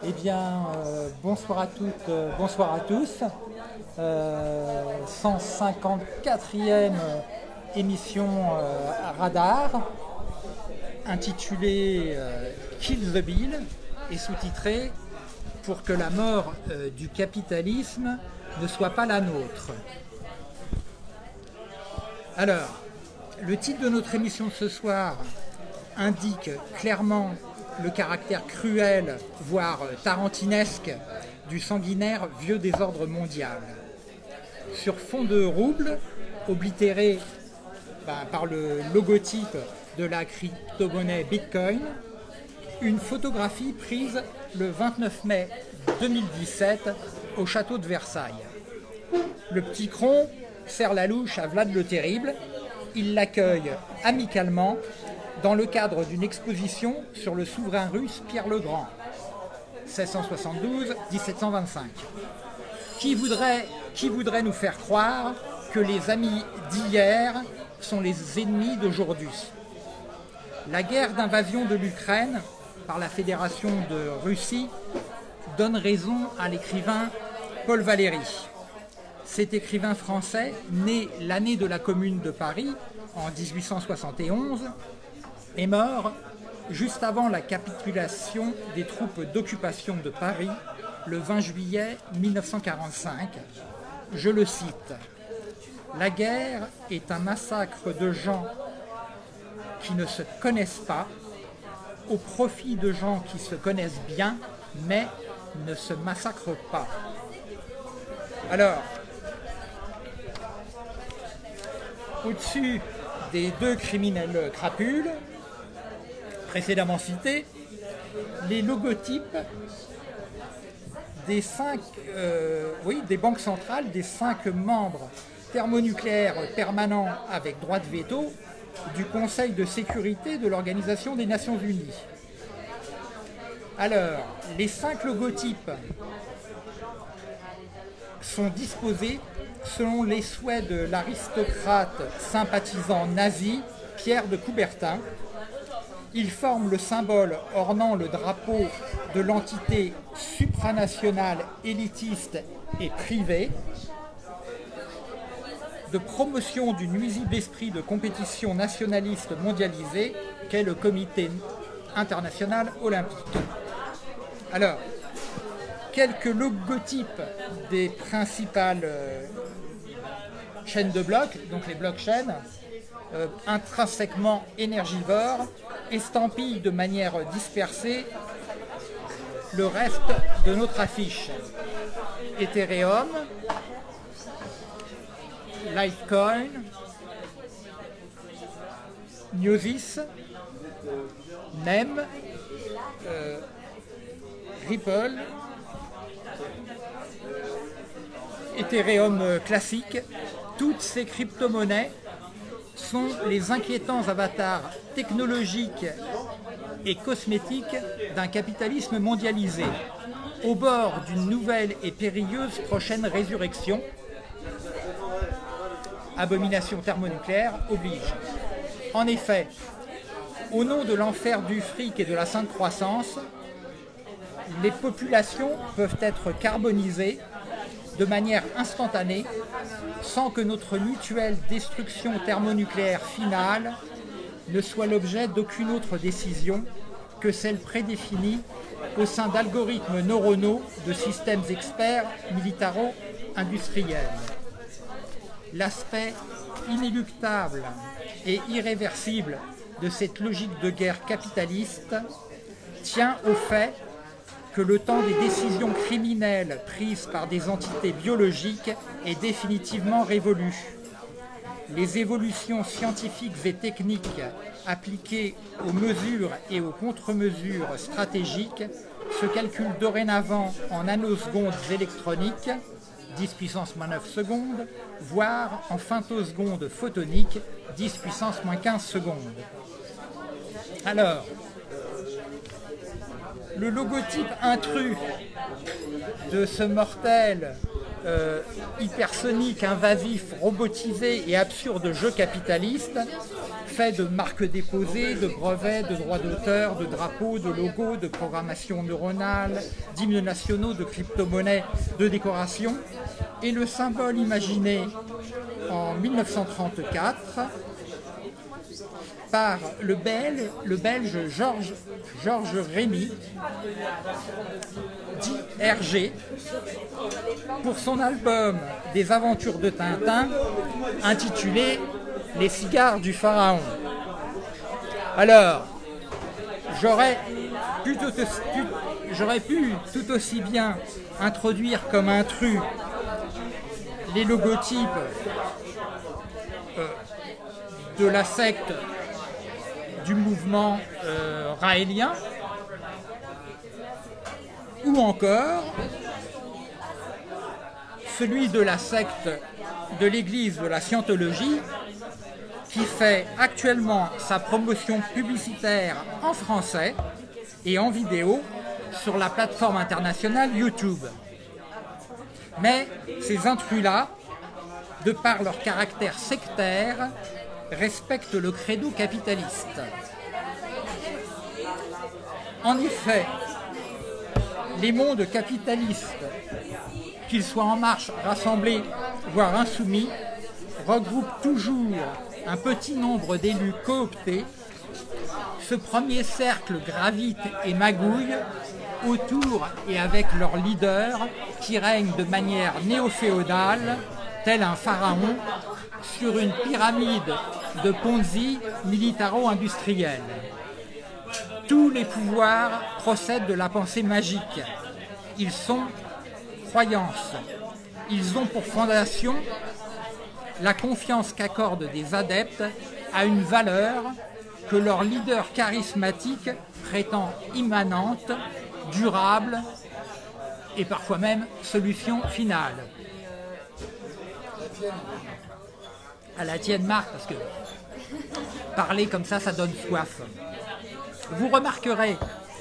Eh bien, bonsoir à toutes, bonsoir à tous. 154e émission Radar, intitulée Kill the Bill et sous-titrée Pour que la mort du capitalisme ne soit pas la nôtre. Alors, le titre de notre émission ce soir indique clairement le caractère cruel, voire tarantinesque, du sanguinaire vieux désordre mondial. Sur fond de rouble, oblitéré par le logotype de la crypto-monnaie Bitcoin, une photographie prise le 29 mai 2017 au château de Versailles. Le petit cron serre la louche à Vlad le Terrible. Il l'accueille amicalement dans le cadre d'une exposition sur le souverain russe Pierre le Grand, 1672-1725. Qui voudrait nous faire croire que les amis d'hier sont les ennemis d'aujourd'hui? La guerre d'invasion de l'Ukraine par la Fédération de Russie donne raison à l'écrivain Paul Valéry. Cet écrivain français, né l'année de la Commune de Paris, en 1871, est mort juste avant la capitulation des troupes d'occupation de Paris, le 20 juillet 1945. Je le cite: « La guerre est un massacre de gens qui ne se connaissent pas, au profit de gens qui se connaissent bien, mais ne se massacrent pas. » Alors, au-dessus des deux criminels crapules précédemment cités, les logotypes des des banques centrales des 5 membres thermonucléaires permanents avec droit de veto du Conseil de sécurité de l'Organisation des Nations Unies. Alors, les 5 logotypes sont disposés selon les souhaits de l'aristocrate sympathisant nazi Pierre de Coubertin. Ils forment le symbole ornant le drapeau de l'entité supranationale, élitiste et privée, de promotion du nuisible esprit de compétition nationaliste mondialisée qu'est le Comité international olympique. Alors, quelques logotypes des principales chaînes de blocs, donc les blockchains, intrinsèquement énergivores, estampillent de manière dispersée le reste de notre affiche. Ethereum, Litecoin, Gnosis, NEM, Ripple, Ethereum classique. Toutes ces crypto-monnaies sont les inquiétants avatars technologiques et cosmétiques d'un capitalisme mondialisé, au bord d'une nouvelle et périlleuse prochaine résurrection. Abomination thermonucléaire oblige. En effet, au nom de l'enfer du fric et de la sainte croissance, les populations peuvent être carbonisées de manière instantanée, sans que notre mutuelle destruction thermonucléaire finale ne soit l'objet d'aucune autre décision que celle prédéfinie au sein d'algorithmes neuronaux de systèmes experts militaro-industriels. L'aspect inéluctable et irréversible de cette logique de guerre capitaliste tient au fait que le temps des décisions criminelles prises par des entités biologiques est définitivement révolu. Les évolutions scientifiques et techniques appliquées aux mesures et aux contre-mesures stratégiques se calculent dorénavant en nanosecondes électroniques, 10 puissance moins 9 secondes, voire en femtosecondes photoniques, 10 puissance moins 15 secondes. Alors, le logotype intrus de ce mortel hypersonique, invasif, robotisé et absurde jeu capitaliste fait de marques déposées, de brevets, de droits d'auteur, de drapeaux, de logos, de programmation neuronale, d'hymnes nationaux, de crypto-monnaies, de décorations, est le symbole imaginé en 1934 par le Belge Georges Rémy, dit Hergé, pour son album des aventures de Tintin, intitulé « Les cigares du pharaon ». Alors, j'aurais pu tout aussi bien introduire comme intrus les logotypes de la secte du mouvement raélien, ou encore celui de la secte de l'Église de la Scientologie, qui fait actuellement sa promotion publicitaire en français et en vidéo sur la plateforme internationale YouTube. Mais ces intrus-là, de par leur caractère sectaire, respectent le credo capitaliste. En effet, les mondes capitalistes, qu'ils soient en marche, rassemblés, voire insoumis, regroupent toujours un petit nombre d'élus cooptés. Ce premier cercle gravite et magouille autour et avec leur leader qui règne de manière néo-féodale, tel un pharaon, sur une pyramide de Ponzi militaro-industrielle. Tous les pouvoirs procèdent de la pensée magique. Ils sont croyances. Ils ont pour fondation la confiance qu'accordent des adeptes à une valeur que leur leader charismatique prétend immanente, durable et parfois même solution finale. À la tienne, Marc, parce que parler comme ça donne soif. Vous remarquerez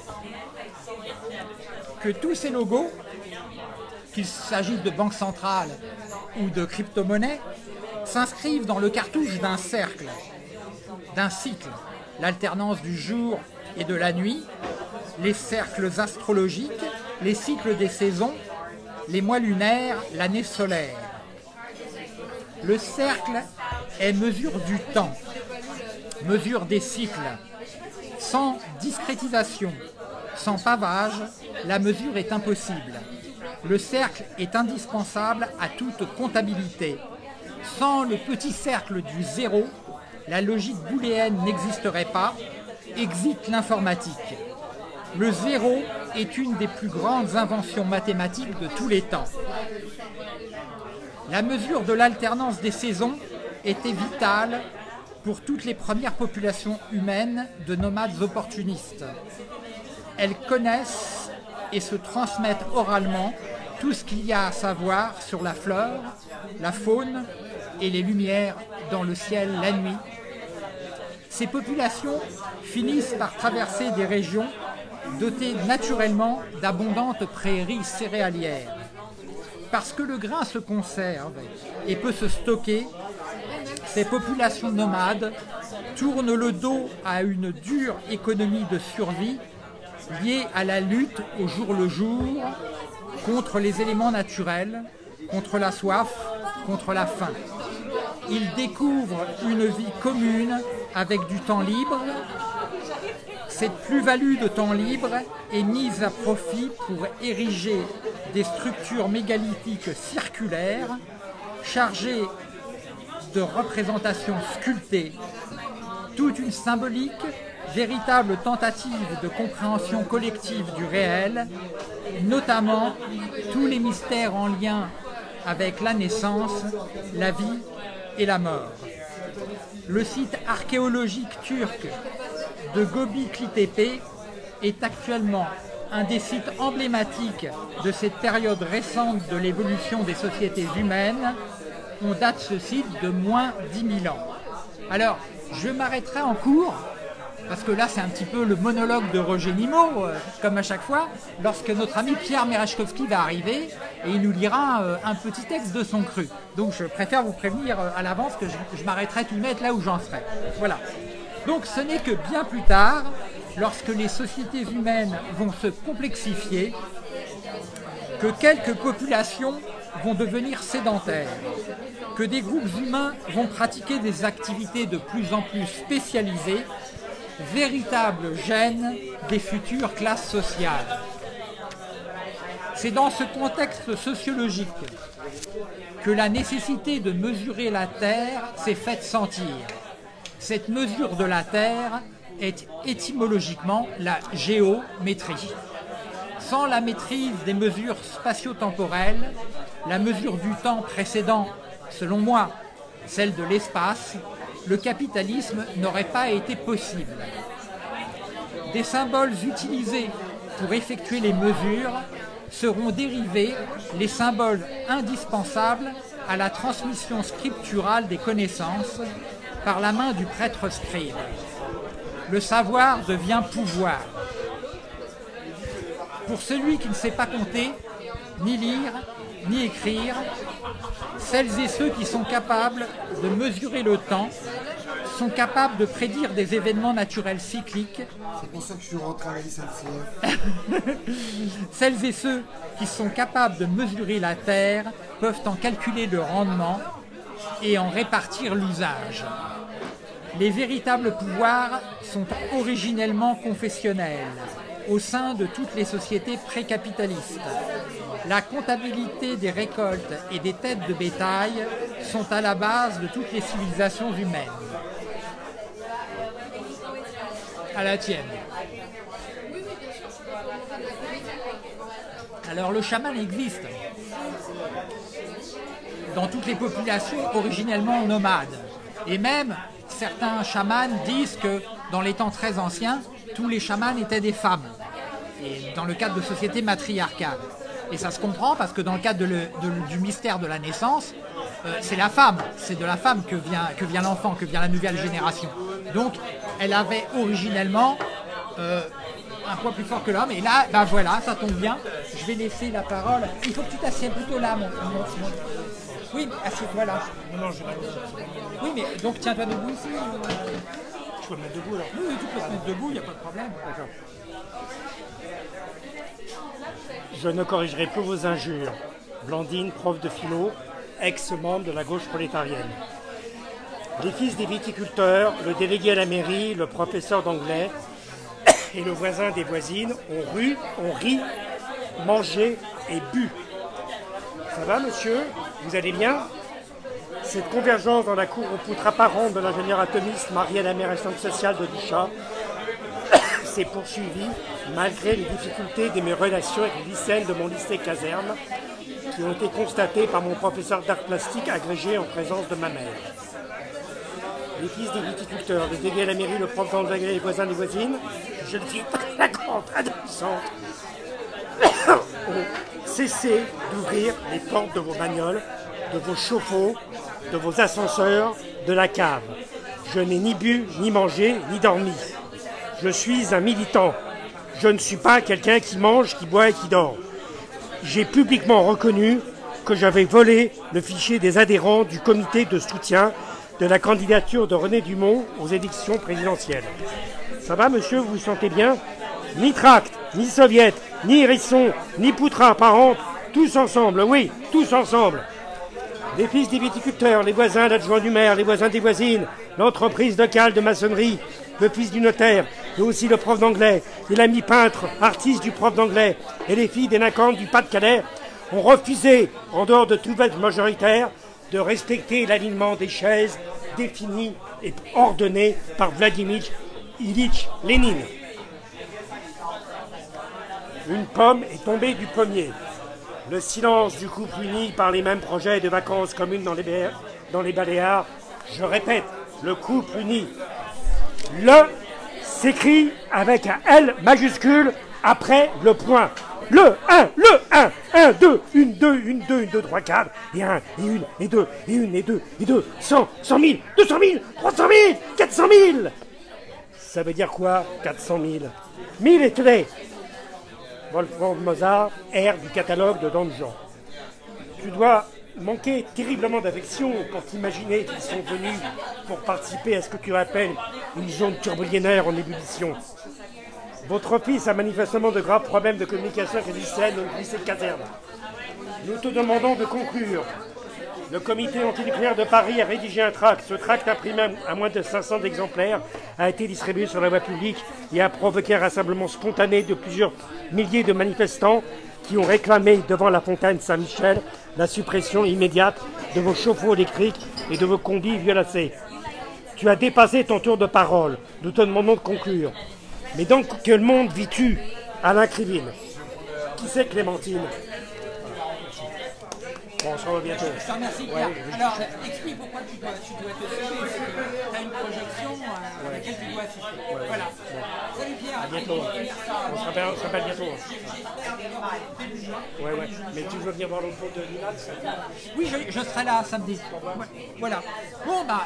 que tous ces logos, qu'il s'agisse de banque centrale ou de crypto-monnaie, s'inscrivent dans le cartouche d'un cercle, d'un cycle, l'alternance du jour et de la nuit, les cercles astrologiques, les cycles des saisons, les mois lunaires, l'année solaire. Le cercle est mesure du temps, mesure des cycles. Sans discrétisation, sans pavage, la mesure est impossible. Le cercle est indispensable à toute comptabilité. Sans le petit cercle du zéro, la logique booléenne n'existerait pas, existe l'informatique. Le zéro est une des plus grandes inventions mathématiques de tous les temps. La mesure de l'alternance des saisons était vitale pour toutes les premières populations humaines de nomades opportunistes. Elles connaissent et se transmettent oralement tout ce qu'il y a à savoir sur la flore, la faune et les lumières dans le ciel la nuit. Ces populations finissent par traverser des régions dotées naturellement d'abondantes prairies céréalières. Parce que le grain se conserve et peut se stocker, ces populations nomades tournent le dos à une dure économie de survie liée à la lutte au jour le jour contre les éléments naturels, contre la soif, contre la faim. Ils découvrent une vie commune avec du temps libre. Cette plus-value de temps libre est mise à profit pour ériger des structures mégalithiques circulaires chargées de représentations sculptées, toute une symbolique, véritable tentative de compréhension collective du réel, notamment tous les mystères en lien avec la naissance, la vie et la mort. Le site archéologique turc de Göbekli Tepe est actuellement un des sites emblématiques de cette période récente de l'évolution des sociétés humaines. On date ce site de moins 10 000 ans. Alors, je m'arrêterai en cours, parce que là c'est un petit peu le monologue de Roger Nimmo, comme à chaque fois, lorsque notre ami Pierre Merechkovski va arriver et il nous lira un petit texte de son cru. Donc je préfère vous prévenir à l'avance que je m'arrêterai tout net là où j'en serai. Voilà. Donc ce n'est que bien plus tard, lorsque les sociétés humaines vont se complexifier, que quelques populations vont devenir sédentaires, que des groupes humains vont pratiquer des activités de plus en plus spécialisées, véritables gènes des futures classes sociales. C'est dans ce contexte sociologique que la nécessité de mesurer la Terre s'est faite sentir. Cette mesure de la Terre est étymologiquement la géométrie. Sans la maîtrise des mesures spatio-temporelles, la mesure du temps précédant, selon moi, celle de l'espace, le capitalisme n'aurait pas été possible. Des symboles utilisés pour effectuer les mesures seront dérivés les symboles indispensables à la transmission scripturale des connaissances par la main du prêtre scribe. Le savoir devient pouvoir. Pour celui qui ne sait pas compter, ni lire, ni écrire, celles et ceux qui sont capables de mesurer le temps sont capables de prédire des événements naturels cycliques. C'est pour ça que je suis rentré à la SNCF. Celles et ceux qui sont capables de mesurer la Terre peuvent en calculer le rendement et en répartir l'usage. Les véritables pouvoirs sont originellement confessionnels au sein de toutes les sociétés précapitalistes. La comptabilité des récoltes et des têtes de bétail sont à la base de toutes les civilisations humaines. À la tienne. Alors le chaman existe dans toutes les populations originellement nomades. Et même certains chamans disent que dans les temps très anciens, tous les chamans étaient des femmes. Et dans le cadre de sociétés matriarcales. Et ça se comprend parce que dans le cadre du mystère de la naissance, c'est la femme, c'est de la femme que vient l'enfant, que vient la nouvelle génération. Donc elle avait originellement un poids plus fort que l'homme. Et là, ben voilà, ça tombe bien. Je vais laisser la parole. Il faut que tu t'assieds plutôt là, mon... Oui, assieds-toi là. Non, je vais Oui, mais donc tiens-toi debout ici. Je peux me mettre debout alors. Oui, tu peux te mettre debout, il n'y a pas de problème. D'accord. Je ne corrigerai plus vos injures. Blandine, prof de philo, ex-membre de la gauche prolétarienne. Les fils des viticulteurs, le délégué à la mairie, le professeur d'anglais et le voisin des voisines ont ri, mangé et bu. Ça va, monsieur? Vous allez bien? Cette convergence dans la cour aux poutres apparente de l'ingénieur atomiste marié à la mère assistante sociale de Duchat s'est poursuivie malgré les difficultés de mes relations avec les lycéennes de mon lycée caserne qui ont été constatées par mon professeur d'art plastique agrégé en présence de ma mère. Les fils des viticulteurs, le délégué à la mairie, le prof d'anglais et les voisins des voisines, je le dis, la grande adolescente, ont cessé d'ouvrir les portes de vos bagnoles, de vos chauffe-eau, de vos ascenseurs, de la cave. Je n'ai ni bu, ni mangé, ni dormi. Je suis un militant. Je ne suis pas quelqu'un qui mange, qui boit et qui dort. J'ai publiquement reconnu que j'avais volé le fichier des adhérents du comité de soutien de la candidature de René Dumont aux élections présidentielles. Ça va, monsieur, vous vous sentez bien? Ni tract, ni soviet, ni hérisson, ni poutre apparente, tous ensemble, oui, tous ensemble. Les fils des viticulteurs, les voisins d'adjoint du maire, les voisins des voisines, l'entreprise locale de maçonnerie, le fils du notaire, et aussi le prof d'anglais, et l'ami peintre, artiste du prof d'anglais, et les filles délinquantes du Pas-de-Calais ont refusé, en dehors de tout vote majoritaire, de respecter l'alignement des chaises défini et ordonné par Vladimir Ilyich Lénine. Une pomme est tombée du pommier. Le silence du couple uni par les mêmes projets de vacances communes dans les Baléares. Je répète, le couple uni. Le s'écrit avec un L majuscule après le point. Le 1, 2, 1, 2, 1, 2, 1, 2, 3, 4, et 1, et 1, et 2, et 1, et 2, et 2, 100, 100 000, 200 000, 300 000, 400 000. Ça veut dire quoi, 400 000? 1000 et today. Wolfgang Mozart, air du catalogue de Don Juan. Tu dois manquez terriblement d'affection quand imaginez qu'ils sont venus pour participer à ce que tu appelles une zone turbolinéaire en ébullition. Votre fils a manifestement de graves problèmes de communication avec les lycéennes au lycée de caserne. Nous te demandons de conclure. Le comité antinucléaire de Paris a rédigé un tract. Ce tract, imprimé à moins de 500 exemplaires, a été distribué sur la voie publique et a provoqué un rassemblement spontané de plusieurs milliers de manifestants qui ont réclamé devant la fontaine Saint-Michel la suppression immédiate de vos chauffe-eau électriques et de vos combis violacés. Tu as dépassé ton tour de parole. Nous te demandons de conclure. Mais dans quel monde vis-tu, Alain Krivine? Qui c'est Clémentine? Bon, on se revoit bientôt. Je te remercie, Pierre. Alors, explique pourquoi tu dois te sauver. Tu as une projection à laquelle tu dois assister. Voilà. Salut Pierre. À bientôt. On se rappelle bientôt. Ouais. Mais tu veux venir voir l'autre de l'INAX? Oui, je serai là samedi. Voilà. Bon, bah.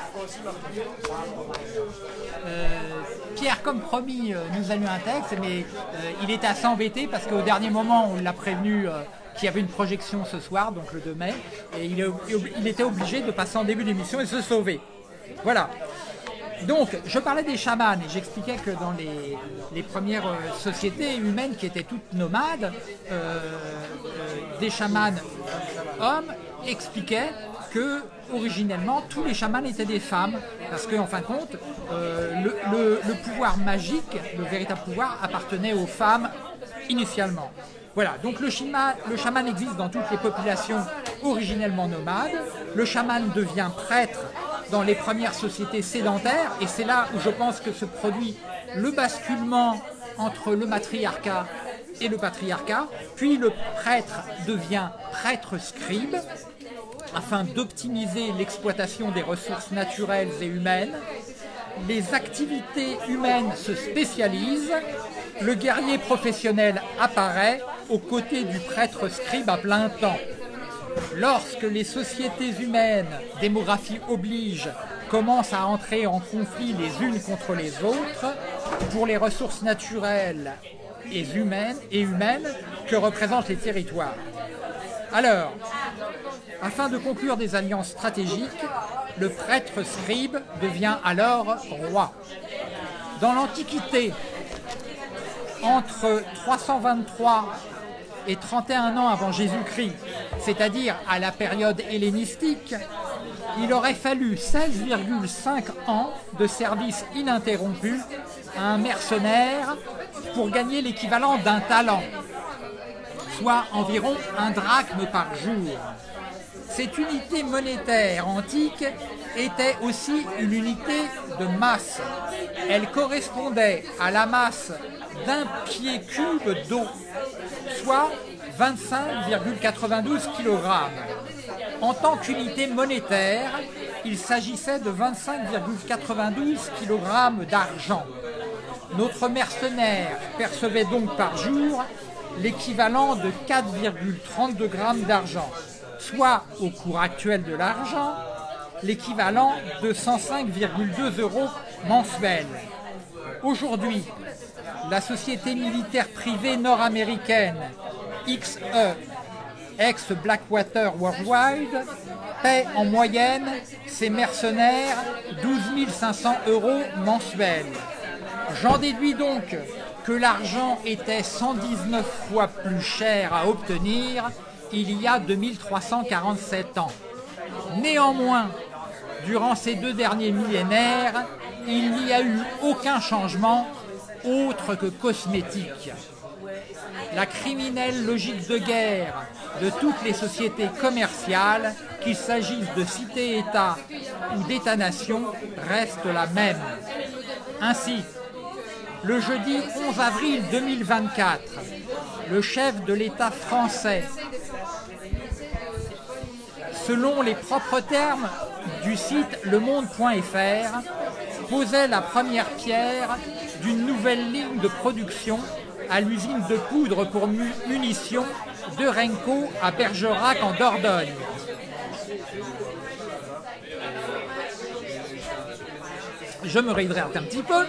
Pierre, comme promis, nous a lu un texte, mais il était assez embêté parce qu'au dernier moment, on l'a prévenu qu'il y avait une projection ce soir, donc le 2 mai, et il était obligé de passer en début d'émission et se sauver. Voilà. Donc, je parlais des chamans et j'expliquais que dans les premières sociétés humaines qui étaient toutes nomades, des chamans hommes expliquaient que originellement tous les chamans étaient des femmes, parce qu'en fin de compte, le pouvoir magique, le véritable pouvoir, appartenait aux femmes initialement. Voilà, donc le chaman existe dans toutes les populations originellement nomades. Le chaman devient prêtre dans les premières sociétés sédentaires, et c'est là où je pense que se produit le basculement entre le matriarcat et le patriarcat. Puis le prêtre devient prêtre scribe, afin d'optimiser l'exploitation des ressources naturelles et humaines. Les activités humaines se spécialisent, le guerrier professionnel apparaît aux côtés du prêtre scribe à plein temps. Lorsque les sociétés humaines, démographie oblige, commencent à entrer en conflit les unes contre les autres, pour les ressources naturelles et humaines que représentent les territoires. Alors, afin de conclure des alliances stratégiques, le prêtre scribe devient alors roi. Dans l'Antiquité, entre 323 et 31 ans avant Jésus-Christ, c'est-à-dire à la période hellénistique, il aurait fallu 16,5 ans de service ininterrompu à un mercenaire pour gagner l'équivalent d'un talent, soit environ 1 drachme par jour. Cette unité monétaire antique était aussi une unité de masse. Elle correspondait à la masse d'un pied cube d'eau, soit 25,92 kg. En tant qu'unité monétaire, il s'agissait de 25,92 kg d'argent. Notre mercenaire percevait donc par jour l'équivalent de 4,32 g d'argent, soit au cours actuel de l'argent, l'équivalent de 105,2 € mensuels. Aujourd'hui, la société militaire privée nord-américaine XE, ex-Blackwater Worldwide, paie en moyenne ses mercenaires 12 500 € mensuels. J'en déduis donc que l'argent était 119 fois plus cher à obtenir il y a 2347 ans. Néanmoins, durant ces 2 derniers millénaires, il n'y a eu aucun changement autre que cosmétique. La criminelle logique de guerre de toutes les sociétés commerciales, qu'il s'agisse de cités-États ou d'États-nations, reste la même. Ainsi, le jeudi 11 avril 2024, le chef de l'État français, selon les propres termes du site lemonde.fr, posait la première pierre d'une nouvelle ligne de production à l'usine de poudre pour munitions de Renko à Bergerac en Dordogne. Je me réhydrate un petit peu.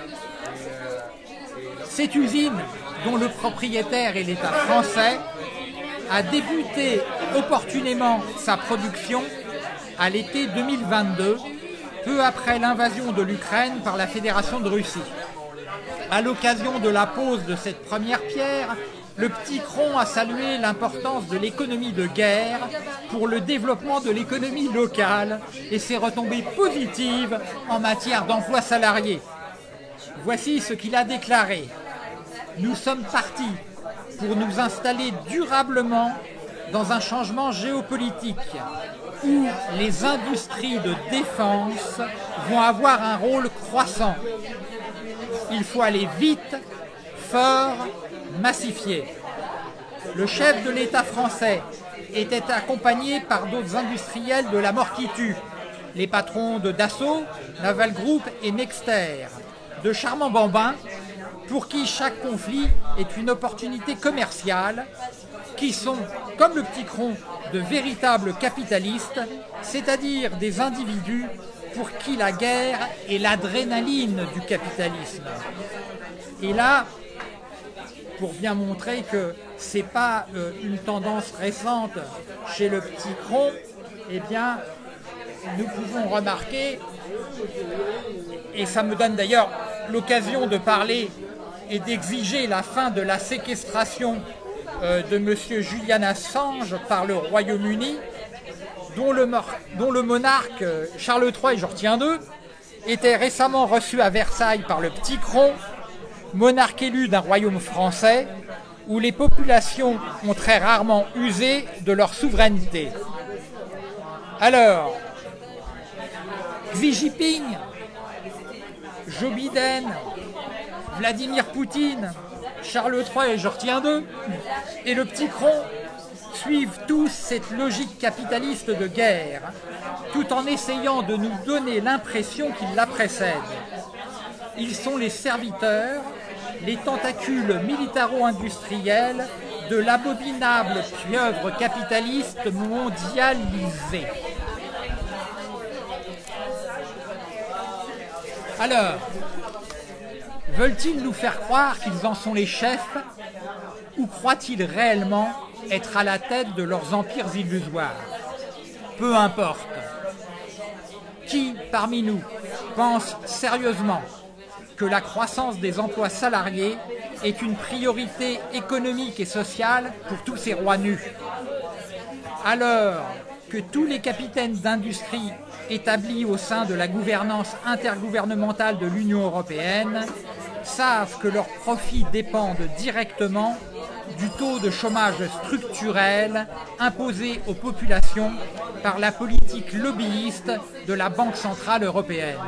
Cette usine, dont le propriétaire est l'État français, a débuté opportunément sa production à l'été 2022, peu après l'invasion de l'Ukraine par la Fédération de Russie. À l'occasion de la pose de cette première pierre, le Petit Cron a salué l'importance de l'économie de guerre pour le développement de l'économie locale et ses retombées positives en matière d'emploi salarié. Voici ce qu'il a déclaré. « Nous sommes partis pour nous installer durablement dans un changement géopolitique où les industries de défense vont avoir un rôle croissant. Il faut aller vite, fort, massifié. Le chef de l'État français était accompagné par d'autres industriels de la mort qui tue, les patrons de Dassault, Naval Group et Nexter, de charmants bambins pour qui chaque conflit est une opportunité commerciale, qui sont, comme le Petit Cron, de véritables capitalistes, c'est-à-dire des individus pour qui la guerre est l'adrénaline du capitalisme. Et là, pour bien montrer que ce n'est pas une tendance récente chez le Petit Cron, eh bien, nous pouvons remarquer, et ça me donne d'ailleurs l'occasion de parler et d'exiger la fin de la séquestration de M. Julian Assange par le Royaume-Uni, dont le monarque Charles III, et je retiens d'eux, était récemment reçu à Versailles par le Petit Cron, monarque élu d'un royaume français, où les populations ont très rarement usé de leur souveraineté. Alors, Xi Jinping, Joe Biden, Vladimir Poutine, Charles III, et je retiens d'eux, et le Petit Cron suivent tous cette logique capitaliste de guerre, tout en essayant de nous donner l'impression qu'ils la précèdent. Ils sont les serviteurs, les tentacules militaro-industriels de l'abominable pieuvre capitaliste mondialisée. Alors, veulent-ils nous faire croire qu'ils en sont les chefs ou croient-ils réellement être à la tête de leurs empires illusoires? Peu importe. Qui, parmi nous, pense sérieusement que la croissance des emplois salariés est une priorité économique et sociale pour tous ces rois nus? Alors que tous les capitaines d'industrie établis au sein de la gouvernance intergouvernementale de l'Union européenne savent que leurs profits dépendent directement du taux de chômage structurel imposé aux populations par la politique lobbyiste de la Banque centrale européenne.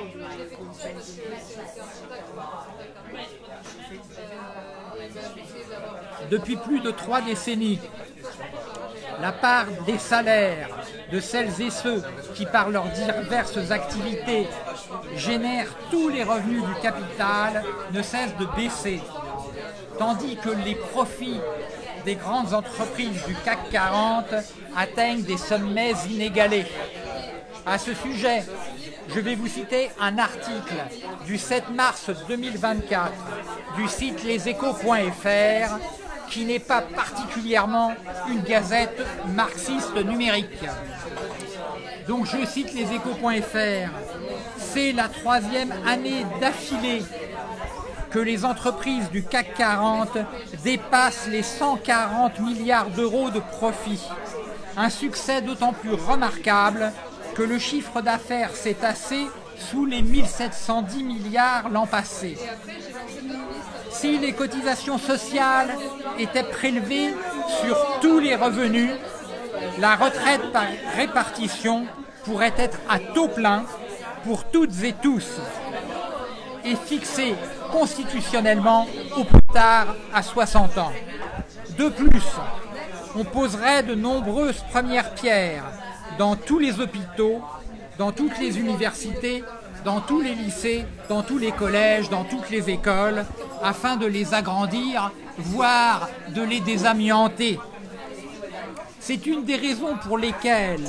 Depuis plus de 3 décennies, la part des salaires de celles et ceux qui, par leurs diverses activités, génèrent tous les revenus du capital ne cesse de baisser, tandis que les profits des grandes entreprises du CAC 40 atteignent des sommets inégalés. À ce sujet, je vais vous citer un article du 7 mars 2024 du site leséchos.fr qui n'est pas particulièrement une gazette marxiste numérique. Donc je cite leséchos.fr. C'est la 3e année d'affilée que les entreprises du CAC 40 dépassent les 140 milliards d'euros de profit. Un succès d'autant plus remarquable que le chiffre d'affaires s'est tassé sous les 1710 milliards l'an passé. Si les cotisations sociales étaient prélevées sur tous les revenus, la retraite par répartition pourrait être à taux plein pour toutes et tous et fixée constitutionnellement au plus tard à 60 ans. De plus, on poserait de nombreuses premières pierres dans tous les hôpitaux, dans toutes les universités, dans tous les lycées, dans tous les collèges, dans toutes les écoles, afin de les agrandir, voire de les désamianter. C'est une des raisons pour lesquelles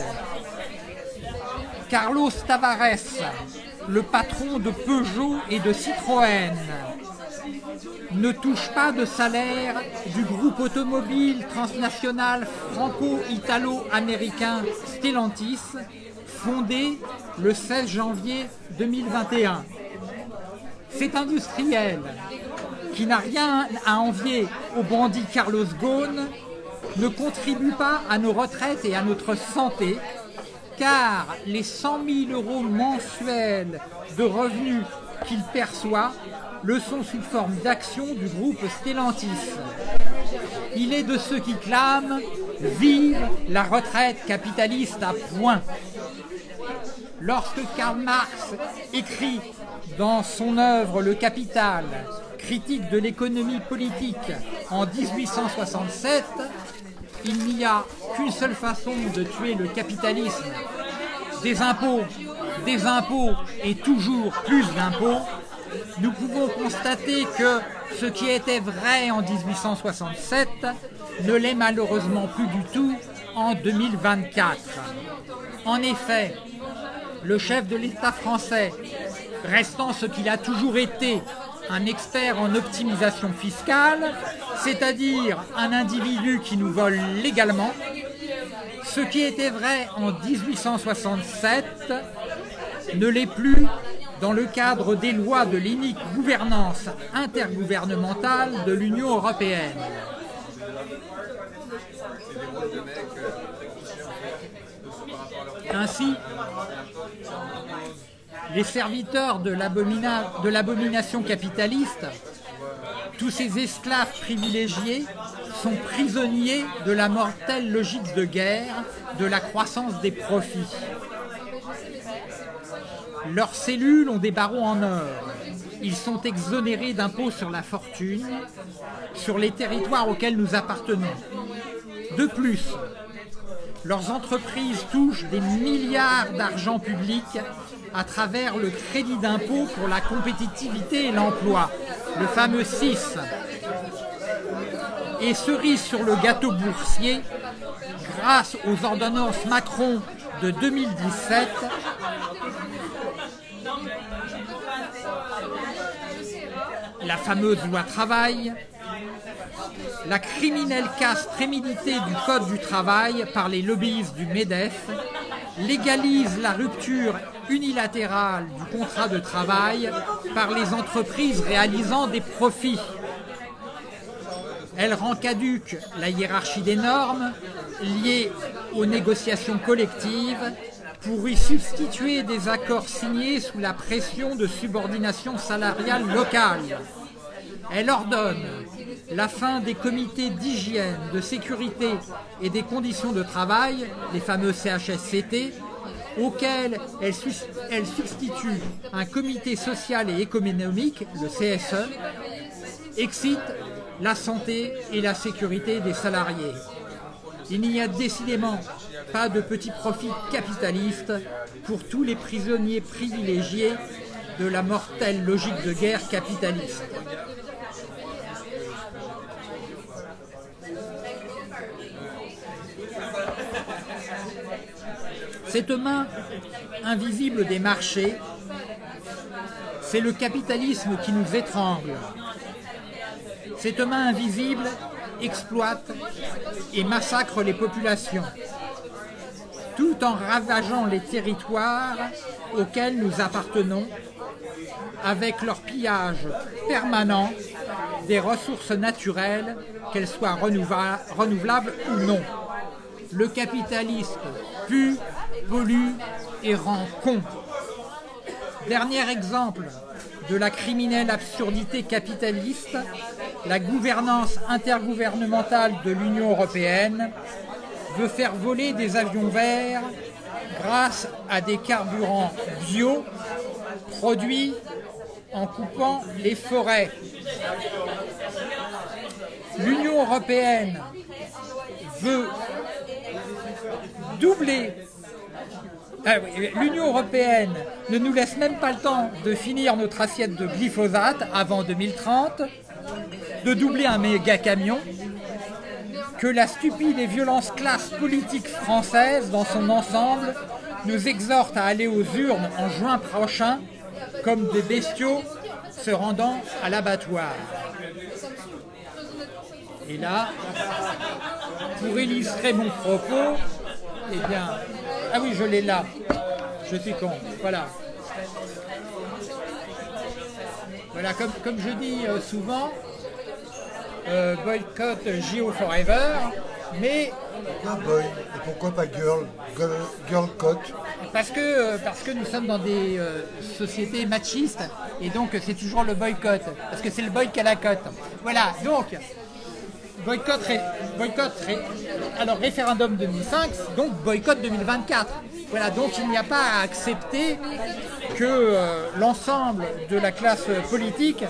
Carlos Tavares, le patron de Peugeot et de Citroën, ne touche pas de salaire du groupe automobile transnational franco-italo-américain Stellantis, fondé le 16 janvier 2021. Cet industriel, qui n'a rien à envier au bandit Carlos Ghosn, ne contribue pas à nos retraites et à notre santé, car les 100 000 € mensuels de revenus qu'il perçoit le sont sous forme d'actions du groupe Stellantis. Il est de ceux qui clament « Vive la retraite capitaliste à point ». Lorsque Karl Marx écrit dans son œuvre « Le Capital », critique de l'économie politique en 1867, il n'y a qu'une seule façon de tuer le capitalisme, des impôts et toujours plus d'impôts. Nous pouvons constater que ce qui était vrai en 1867 ne l'est malheureusement plus du tout en 2024. En effet, le chef de l'État français, restant ce qu'il a toujours été, un expert en optimisation fiscale, c'est-à-dire un individu qui nous vole légalement, ce qui était vrai en 1867 ne l'est plus dans le cadre des lois de l'inique gouvernance intergouvernementale de l'Union européenne. Ainsi, les serviteurs de l'abomination capitaliste, tous ces esclaves privilégiés, sont prisonniers de la mortelle logique de guerre, de la croissance des profits. Leurs cellules ont des barreaux en or. Ils sont exonérés d'impôts sur la fortune, sur les territoires auxquels nous appartenons. De plus, leurs entreprises touchent des milliards d'argent public à travers le crédit d'impôt pour la compétitivité et l'emploi, le fameux CIS. Et cerise sur le gâteau boursier, grâce aux ordonnances Macron de 2017, la fameuse loi travail, la criminelle casse préméditée du Code du travail par les lobbyistes du MEDEF légalise la rupture unilatérale du contrat de travail par les entreprises réalisant des profits. Elle rend caduque la hiérarchie des normes liées aux négociations collectives pour y substituer des accords signés sous la pression de subordination salariale locale. Elle ordonne la fin des comités d'hygiène, de sécurité et des conditions de travail, les fameux CHSCT, auxquels elle substitue un comité social et économique, le CSE, excite la santé et la sécurité des salariés. Il n'y a décidément pas de petits profits capitalistes pour tous les prisonniers privilégiés de la mortelle logique de guerre capitaliste. Cette main invisible des marchés, c'est le capitalisme qui nous étrangle. Cette main invisible exploite et massacre les populations, tout en ravageant les territoires auxquels nous appartenons, avec leur pillage permanent des ressources naturelles, qu'elles soient renouvelables ou non. Le capitaliste pue, pollue et rend con. Dernier exemple de la criminelle absurdité capitaliste, la gouvernance intergouvernementale de l'Union européenne veut faire voler des avions verts grâce à des carburants bio produits en coupant les forêts. L'Union européenne veut doubler. L'Union européenne ne nous laisse même pas le temps de finir notre assiette de glyphosate avant 2030, de doubler un méga camion, que la stupide et violente classe politique française dans son ensemble nous exhorte à aller aux urnes en juin prochain comme des bestiaux se rendant à l'abattoir. Et là, pour illustrer mon propos, eh bien... Ah oui, je l'ai là. Je suis con. Voilà. Voilà, comme je dis souvent, boycott JO Forever, mais... Pourquoi boy et pourquoi pas girl cot? Parce que nous sommes dans des sociétés machistes, et donc c'est toujours le boycott, parce que c'est le boy qui a la cote. Voilà, donc, alors référendum 2005, donc boycott 2024. Voilà, donc il n'y a pas à accepter que l'ensemble de la classe politique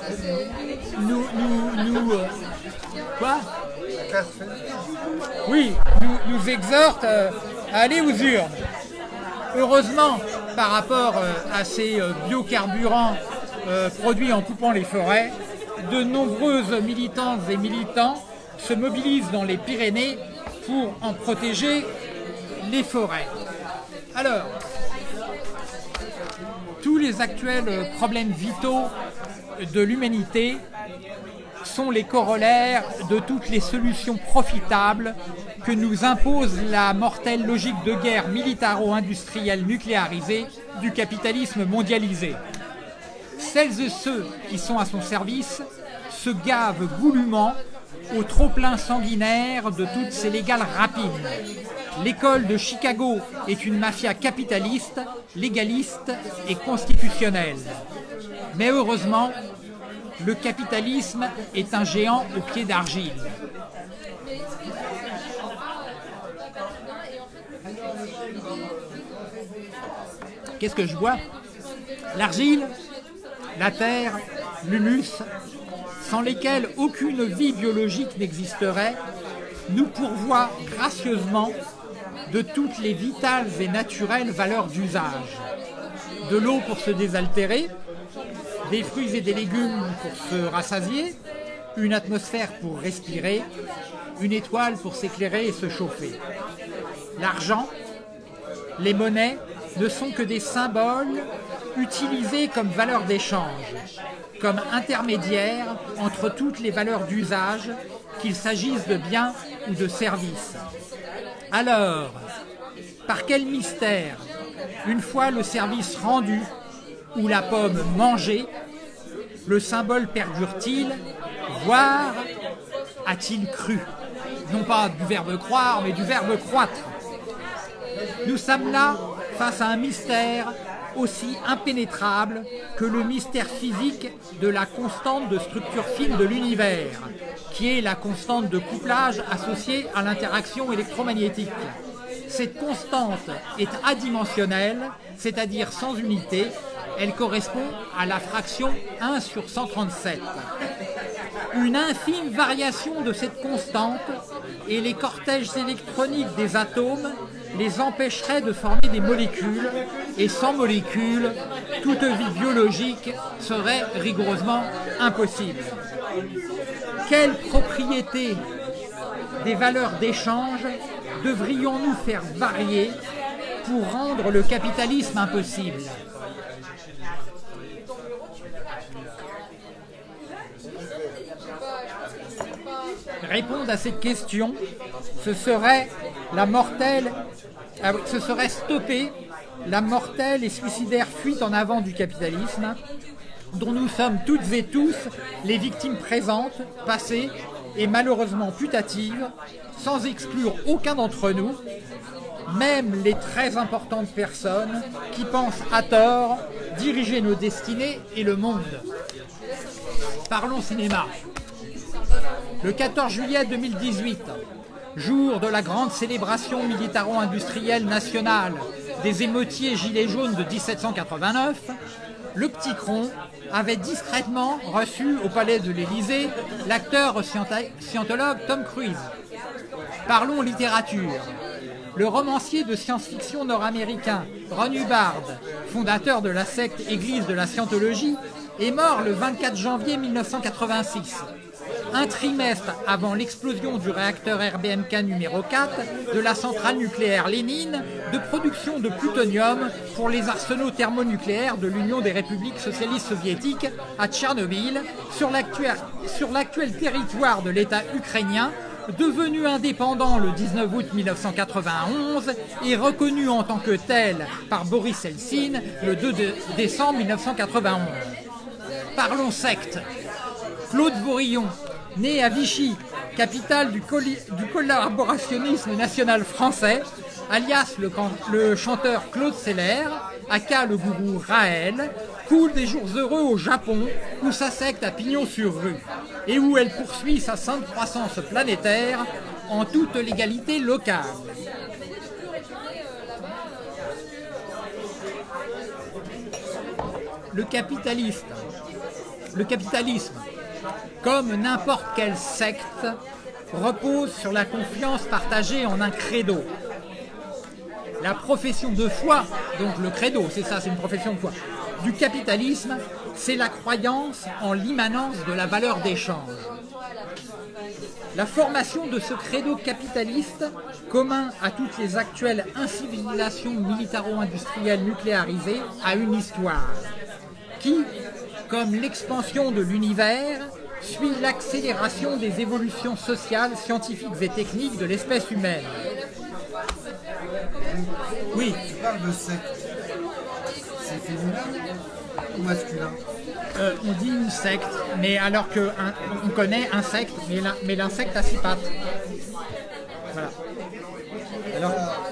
quoi? La classe féminine. Oui, nous exhorte à aller aux urnes. Heureusement, par rapport à ces biocarburants produits en coupant les forêts, de nombreuses militantes et militants se mobilisent dans les Pyrénées pour en protéger les forêts. Alors, tous les actuels problèmes vitaux de l'humanité sont les corollaires de toutes les solutions profitables que nous impose la mortelle logique de guerre militaro-industrielle nucléarisée du capitalisme mondialisé. Celles et ceux qui sont à son service se gavent goulûment au trop-plein sanguinaire de toutes ces légales rapines. L'école de Chicago est une mafia capitaliste, légaliste et constitutionnelle. Mais heureusement, le capitalisme est un géant aux pieds d'argile. Qu'est-ce que je vois? L'argile, la terre, l'humus, sans lesquels aucune vie biologique n'existerait, nous pourvoient gracieusement de toutes les vitales et naturelles valeurs d'usage. De l'eau pour se désaltérer, des fruits et des légumes pour se rassasier, une atmosphère pour respirer, une étoile pour s'éclairer et se chauffer. L'argent, les monnaies ne sont que des symboles utilisés comme valeur d'échange, comme intermédiaires entre toutes les valeurs d'usage, qu'il s'agisse de biens ou de services. Alors, par quel mystère, une fois le service rendu ou la pomme mangée, le symbole perdure-t-il, voire a-t-il cru? Non pas du verbe croire, mais du verbe croître. Nous sommes là face à un mystère aussi impénétrable que le mystère physique de la constante de structure fine de l'univers, qui est la constante de couplage associée à l'interaction électromagnétique. Cette constante est adimensionnelle, c'est-à-dire sans unité. Elle correspond à la fraction 1 sur 137. Une infime variation de cette constante et les cortèges électroniques des atomes les empêcheraient de former des molécules, et sans molécules, toute vie biologique serait rigoureusement impossible. Quelles propriétés des valeurs d'échange devrions-nous faire varier pour rendre le capitalisme impossible? Répondre à cette question, ce serait stopper la mortelle et suicidaire fuite en avant du capitalisme, dont nous sommes toutes et tous les victimes présentes, passées et malheureusement putatives, sans exclure aucun d'entre nous, même les très importantes personnes qui pensent à tort diriger nos destinées et le monde. Parlons cinéma. Le 14 juillet 2018, jour de la grande célébration militaro-industrielle nationale des émeutiers gilets jaunes de 1789, le Petit Cron avait discrètement reçu au palais de l'Élysée l'acteur scientologue Tom Cruise. Parlons littérature. Le romancier de science-fiction nord-américain Ron Hubbard, fondateur de la secte Église de la Scientologie, est mort le 24 janvier 1986. un trimestre avant l'explosion du réacteur RBMK numéro 4 de la centrale nucléaire Lénine, de production de plutonium pour les arsenaux thermonucléaires de l'Union des républiques socialistes soviétiques à Tchernobyl, sur l'actuel territoire de l'État ukrainien, devenu indépendant le 19 août 1991 et reconnu en tant que tel par Boris Eltsine le 2 décembre 1991. Parlons secte. Claude Vorillon, né à Vichy, capitale du collaborationnisme national français, alias le chanteur Claude Seller, aka le gourou Raël, coule des jours heureux au Japon, où sa secte a pignon sur rue, et où elle poursuit sa sainte croissance planétaire en toute légalité locale. Le capitalisme, comme n'importe quelle secte, repose sur la confiance partagée en un credo. La profession de foi, donc le credo, c'est ça, c'est une profession de foi, du capitalisme, c'est la croyance en l'immanence de la valeur d'échange. La formation de ce credo capitaliste, commun à toutes les actuelles incivilisations militaro-industrielles nucléarisées, a une histoire qui, comme l'expansion de l'univers, suit l'accélération des évolutions sociales, scientifiques et techniques de l'espèce humaine. Oui. Tu parles de secte. C'est féminin ou masculin? On dit une secte, mais alors qu'on connaît insecte, mais l'insecte a 6 pattes. Voilà. Alors,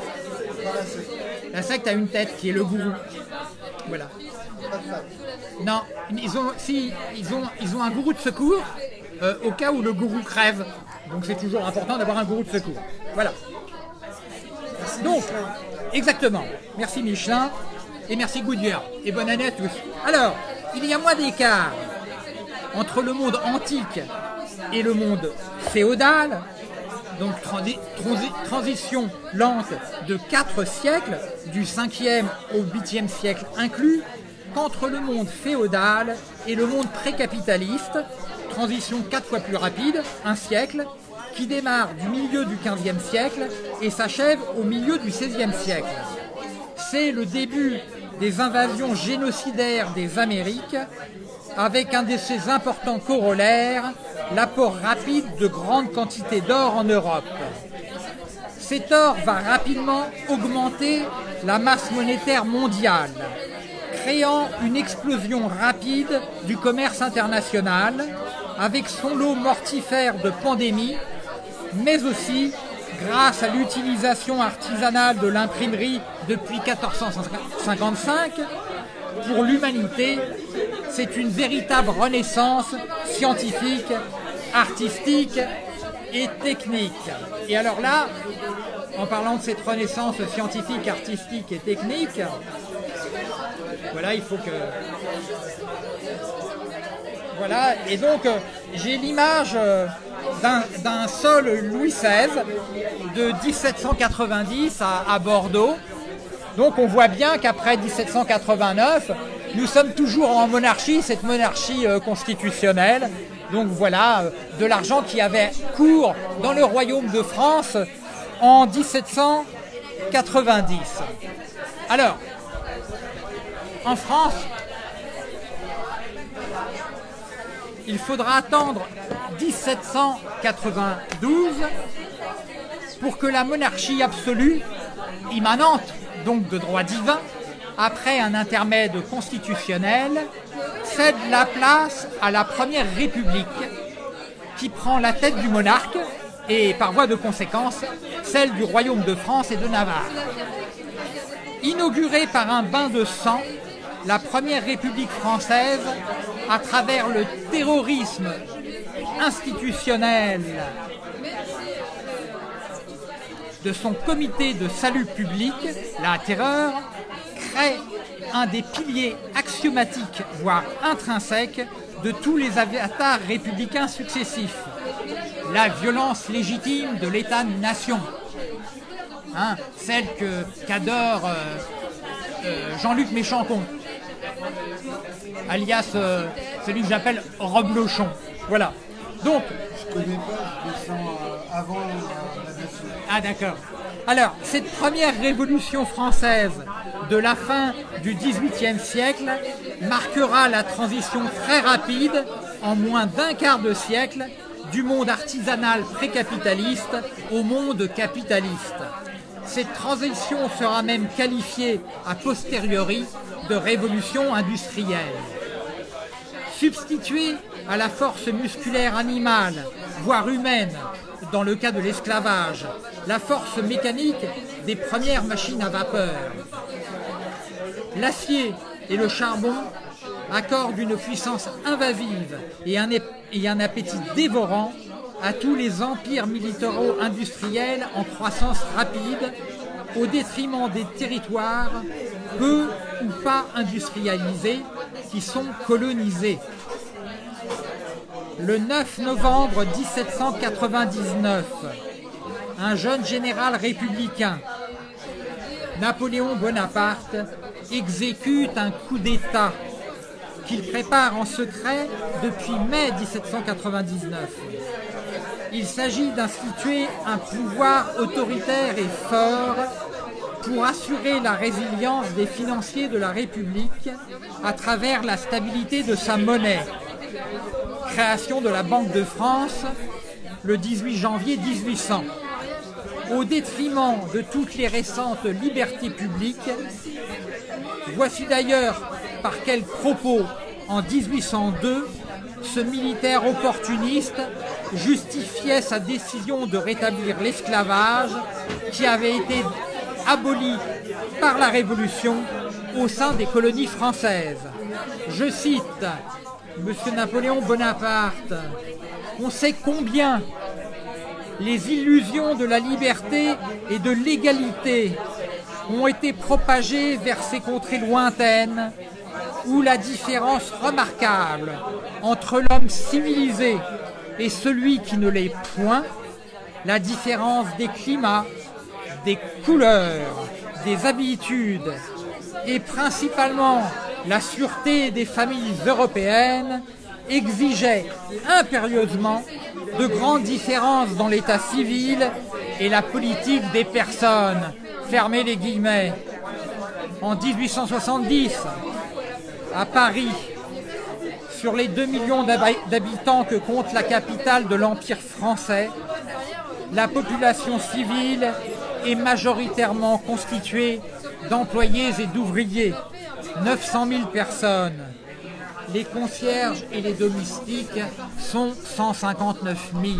la secte a une tête qui est le gourou. Voilà. Non, ils ont un gourou de secours au cas où le gourou crève. Donc c'est toujours important d'avoir un gourou de secours. Voilà. Donc, exactement. Merci Michelin et merci Goodyear. Et bonne année à tous. Alors, il y a moins d'écart entre le monde antique et le monde féodal, donc transition lente de 4 siècles, du 5e au 8e siècle inclus, qu'entre le monde féodal et le monde précapitaliste, transition 4 fois plus rapide, 1 siècle, qui démarre du milieu du 15e siècle et s'achève au milieu du 16e siècle. C'est le début des invasions génocidaires des Amériques, avec un de ses importants corollaires, l'apport rapide de grandes quantités d'or en Europe. Cet or va rapidement augmenter la masse monétaire mondiale, créant une explosion rapide du commerce international, avec son lot mortifère de pandémies, mais aussi grâce à l'utilisation artisanale de l'imprimerie depuis 1455, pour l'humanité, c'est une véritable renaissance scientifique, artistique et technique. Et alors là, en parlant de cette renaissance scientifique, artistique et technique, voilà, il faut que... Voilà, et donc j'ai l'image d'un sol Louis XVI de 1790 à Bordeaux. Donc on voit bien qu'après 1789, nous sommes toujours en monarchie, cette monarchie constitutionnelle. Donc voilà, de l'argent qui avait cours dans le royaume de France en 1790. Alors, en France, il faudra attendre 1792 pour que la monarchie absolue, immanente donc de droit divin, après un intermède constitutionnel, cède la place à la Première République, qui prend la tête du monarque et, par voie de conséquence, celle du royaume de France et de Navarre. Inaugurée par un bain de sang, la Première République française, à travers le terrorisme institutionnel de son comité de salut public, la Terreur, crée un des piliers axiomatiques, voire intrinsèques, de tous les avatars républicains successifs. La violence légitime de l'État-nation. Celle qu'adore Jean-Luc Mélenchon, alias celui que j'appelle Rob Lochon. Voilà. Donc, Je connais pas, je descends avant la nation. Ah d'accord. Alors, cette première révolution française de la fin du XVIIIe siècle marquera la transition très rapide, en moins d'un quart de siècle, du monde artisanal précapitaliste au monde capitaliste. Cette transition sera même qualifiée a posteriori de révolution industrielle. Substituée à la force musculaire animale, voire humaine, dans le cas de l'esclavage, la force mécanique des premières machines à vapeur. L'acier et le charbon accordent une puissance invasive et un appétit dévorant à tous les empires militaro-industriels en croissance rapide, au détriment des territoires peu ou pas industrialisés qui sont colonisés. Le 9 novembre 1799, un jeune général républicain, Napoléon Bonaparte, exécute un coup d'État qu'il prépare en secret depuis mai 1799. Il s'agit d'instituer un pouvoir autoritaire et fort pour assurer la résilience des financiers de la République à travers la stabilité de sa monnaie. Création de la Banque de France le 18 janvier 1800. Au détriment de toutes les récentes libertés publiques. Voici d'ailleurs par quels propos, en 1802, ce militaire opportuniste justifiait sa décision de rétablir l'esclavage qui avait été aboli par la Révolution au sein des colonies françaises. Je cite M. Napoléon Bonaparte, « On sait combien les illusions de la liberté et de l'égalité ont été propagées vers ces contrées lointaines où la différence remarquable entre l'homme civilisé et celui qui ne l'est point, la différence des climats, des couleurs, des habitudes et principalement la sûreté des familles européennes exigeait impérieusement de grandes différences dans l'état civil et la politique des personnes. » Fermez les guillemets. En 1870, à Paris, sur les 2 millions d'habitants que compte la capitale de l'Empire français, la population civile est majoritairement constituée d'employés et d'ouvriers, 900 000 personnes. Les concierges et les domestiques sont 159 000.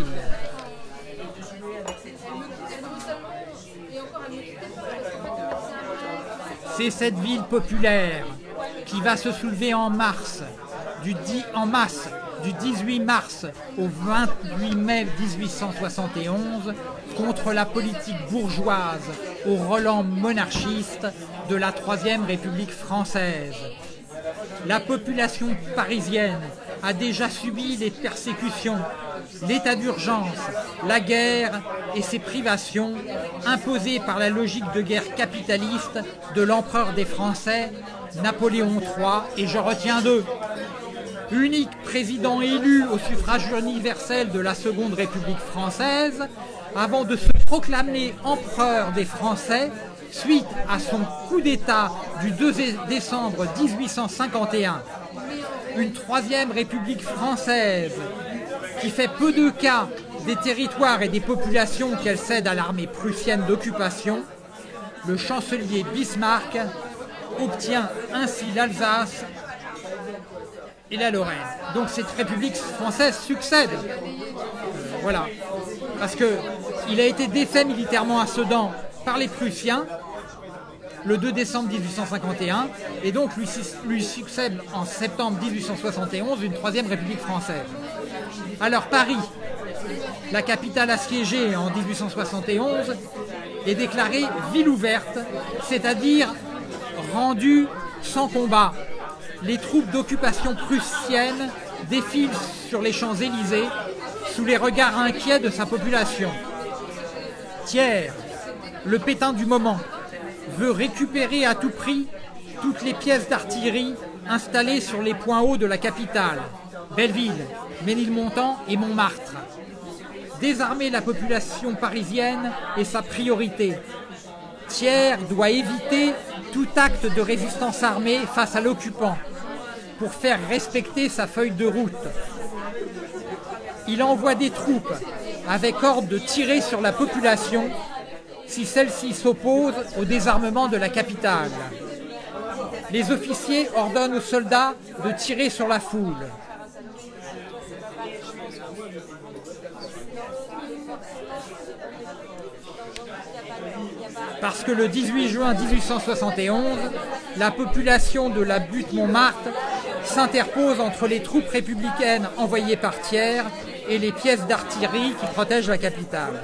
C'est cette ville populaire qui va se soulever en masse du 18 mars au 28 mai 1871 contre la politique bourgeoise au relent monarchiste de la Troisième République française. La population parisienne a déjà subi les persécutions, l'état d'urgence, la guerre et ses privations imposées par la logique de guerre capitaliste de l'empereur des Français, Napoléon III, et je retiens deux. Unique président élu au suffrage universel de la Seconde République française, avant de se proclamer empereur des Français, suite à son coup d'État du 2 décembre 1851. Une Troisième République française qui fait peu de cas des territoires et des populations qu'elle cède à l'armée prussienne d'occupation, le chancelier Bismarck obtient ainsi l'Alsace et la Lorraine. Donc cette République française succède. Voilà. Parce qu'il a été défait militairement à Sedan par les Prussiens le 2 décembre 1851 et donc lui succède en septembre 1871 une Troisième République française. Alors Paris, la capitale assiégée en 1871, est déclarée ville ouverte, c'est-à-dire rendue sans combat. Les troupes d'occupation prussienne défilent sur les Champs-Élysées sous les regards inquiets de sa population. Thiers, le Pétain du moment, veut récupérer à tout prix toutes les pièces d'artillerie installées sur les points hauts de la capitale, Belleville, Ménilmontant et Montmartre. Désarmer la population parisienne est sa priorité. Thiers doit éviter tout acte de résistance armée face à l'occupant pour faire respecter sa feuille de route. Il envoie des troupes avec ordre de tirer sur la population si celle-ci s'oppose au désarmement de la capitale. Les officiers ordonnent aux soldats de tirer sur la foule. Parce que le 18 juin 1871, la population de la butte Montmartre s'interpose entre les troupes républicaines envoyées par Thiers et les pièces d'artillerie qui protègent la capitale.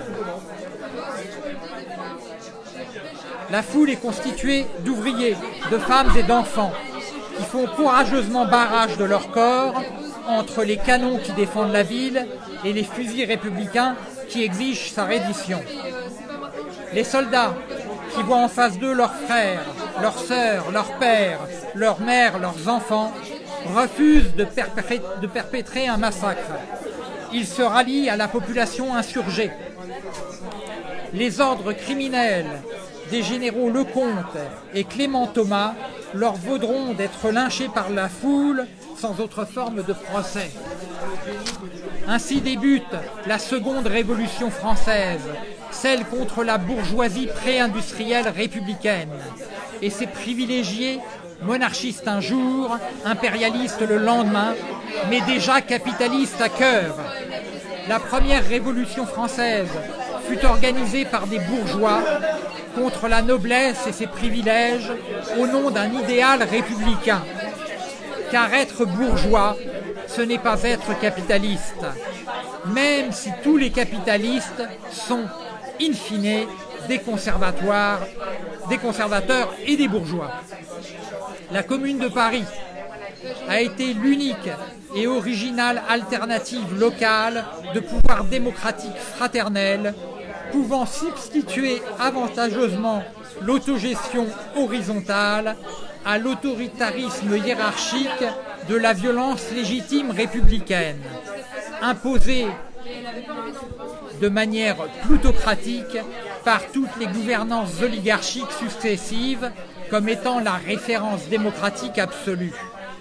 La foule est constituée d'ouvriers, de femmes et d'enfants qui font courageusement barrage de leur corps entre les canons qui défendent la ville et les fusils républicains qui exigent sa reddition. Les soldats qui voient en face d'eux leurs frères, leurs sœurs, leurs pères, leurs mères, leurs enfants, refusent de perpétrer un massacre. Ils se rallient à la population insurgée. Les ordres criminels des généraux Lecomte et Clément Thomas leur vaudront d'être lynchés par la foule sans autre forme de procès. Ainsi débute la seconde révolution française, celle contre la bourgeoisie pré-industrielle républicaine et ses privilégiés, monarchistes un jour, impérialistes le lendemain, mais déjà capitalistes à cœur. La première révolution française fut organisée par des bourgeois contre la noblesse et ses privilèges au nom d'un idéal républicain. Car être bourgeois, ce n'est pas être capitaliste, même si tous les capitalistes sont, in fine, des conservateurs et des bourgeois. La Commune de Paris a été l'unique et originale alternative locale de pouvoir démocratique fraternel, pouvant substituer avantageusement l'autogestion horizontale à l'autoritarisme hiérarchique de la violence légitime républicaine, imposée de manière plutocratique par toutes les gouvernances oligarchiques successives comme étant la référence démocratique absolue.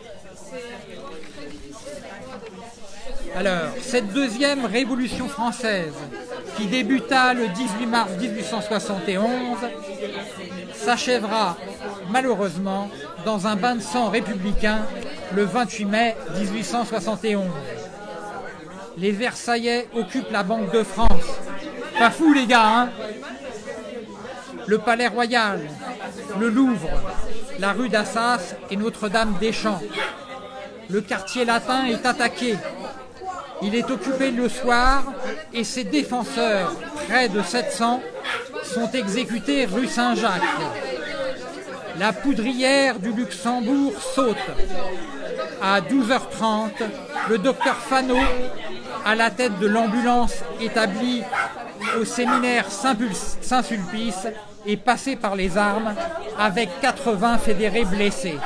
Alors, cette deuxième révolution française, qui débuta le 18 mars 1871, s'achèvera malheureusement dans un bain de sang républicain le 28 mai 1871. Les Versaillais occupent la Banque de France. Pas fou les gars, hein? Le Palais Royal, le Louvre, la rue d'Assas et Notre-Dame-des-Champs. Le quartier latin est attaqué. Il est occupé le soir et ses défenseurs, près de 700, sont exécutés rue Saint-Jacques. La poudrière du Luxembourg saute. À 12h30, le docteur Fano, à la tête de l'ambulance établie au séminaire Saint-Sulpice, est passé par les armes avec 80 fédérés blessés.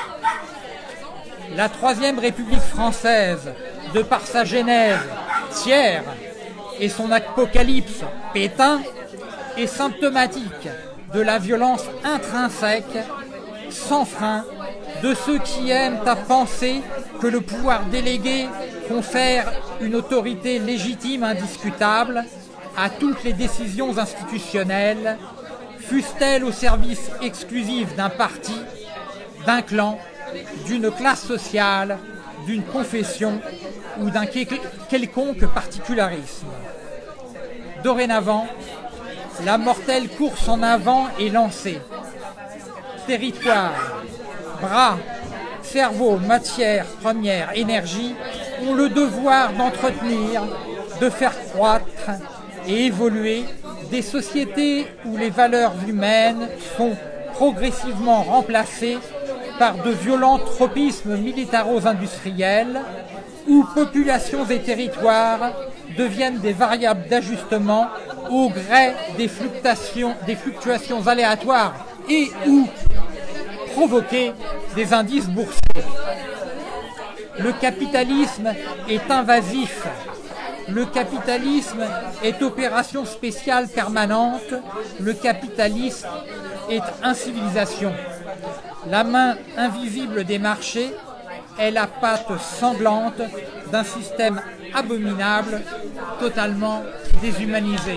La Troisième République française, de par sa genèse, Thiers, et son apocalypse, Pétain, est symptomatique de la violence intrinsèque, sans frein, de ceux qui aiment à penser que le pouvoir délégué confère une autorité légitime indiscutable à toutes les décisions institutionnelles, fussent-elles au service exclusif d'un parti, d'un clan, d'une classe sociale, d'une confession ou d'un quelconque particularisme. Dorénavant, la mortelle course en avant est lancée. Territoire, bras, cerveau, matière première, énergie ont le devoir d'entretenir, de faire croître et évoluer des sociétés où les valeurs humaines sont progressivement remplacées par de violents tropismes militaro-industriels, où populations et territoires deviennent des variables d'ajustement au gré des fluctuations aléatoires et ou provoquer des indices boursiers. Le capitalisme est invasif Le capitalisme est opération spéciale permanente. Le capitalisme est incivilisation. La main invisible des marchés est la patte sanglante d'un système abominable, totalement déshumanisé.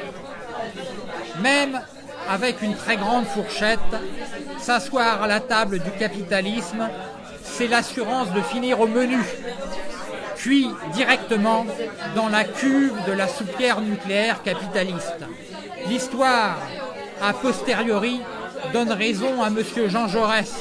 Même avec une très grande fourchette, s'asseoir à la table du capitalisme, c'est l'assurance de finir au menu, cuit directement dans la cuve de la soupière nucléaire capitaliste. L'histoire, a posteriori, donne raison à M. Jean Jaurès,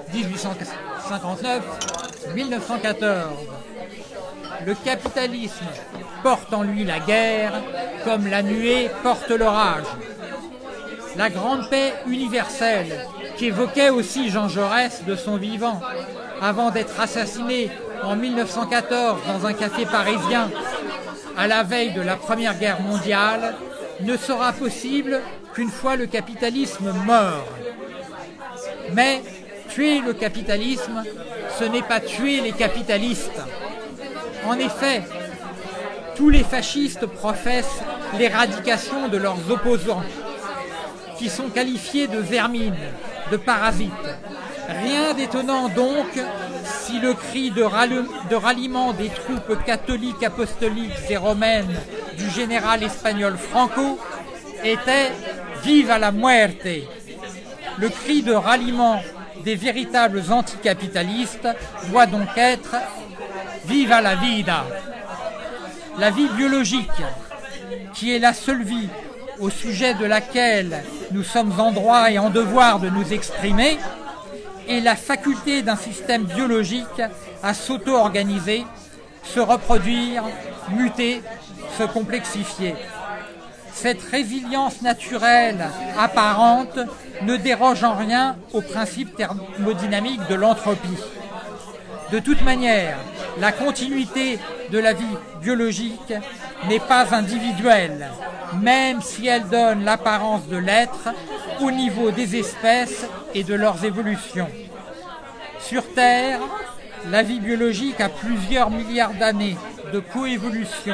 1859-1914. Le capitalisme porte en lui la guerre, comme la nuée porte l'orage. La grande paix universelle, qu'évoquait aussi Jean Jaurès de son vivant, avant d'être assassiné en 1914 dans un café parisien, à la veille de la Première Guerre mondiale, ne sera possible qu'une fois le capitalisme mort. Mais tuer le capitalisme, ce n'est pas tuer les capitalistes. En effet, tous les fascistes professent l'éradication de leurs opposants, qui sont qualifiés de vermines, de parasites. Rien d'étonnant donc si le cri de ralliement des troupes catholiques, apostoliques et romaines du général espagnol Franco était « Viva la muerte ». Le cri de ralliement des véritables anticapitalistes doit donc être « Viva la vida ». La vie biologique, qui est la seule vie au sujet de laquelle nous sommes en droit et en devoir de nous exprimer, et la faculté d'un système biologique à s'auto-organiser, se reproduire, muter, se complexifier. Cette résilience naturelle apparente ne déroge en rien au principe thermodynamique de l'entropie. De toute manière, la continuité de la vie biologique n'est pas individuelle, même si elle donne l'apparence de l'être au niveau des espèces et de leurs évolutions. Sur Terre, la vie biologique a plusieurs milliards d'années de coévolution.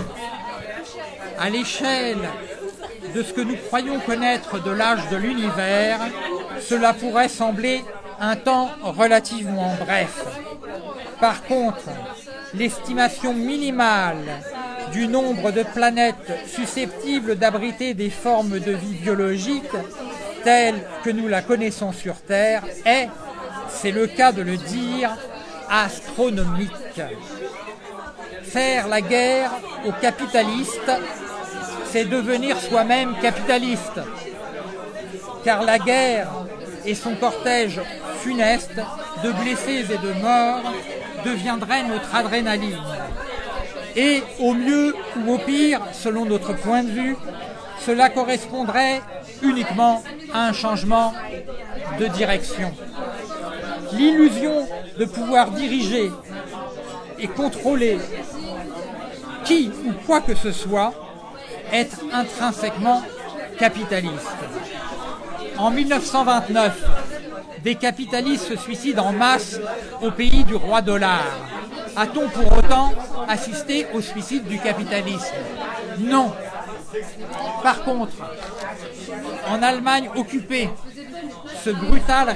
À l'échelle de ce que nous croyons connaître de l'âge de l'univers, cela pourrait sembler un temps relativement bref. Par contre, l'estimation minimale du nombre de planètes susceptibles d'abriter des formes de vie biologique telle que nous la connaissons sur Terre est, c'est le cas de le dire, astronomique. Faire la guerre aux capitalistes, c'est devenir soi-même capitaliste. Car la guerre et son cortège funeste de blessés et de morts deviendraient notre adrénaline. Et au mieux ou au pire, selon notre point de vue, cela correspondrait uniquement à un changement de direction. L'illusion de pouvoir diriger et contrôler qui ou quoi que ce soit est intrinsèquement capitaliste. En 1929, des capitalistes se suicident en masse au pays du roi dollar. A-t-on pour autant assisté au suicide du capitalisme? Non. Par contre, en Allemagne occupée, ce brutal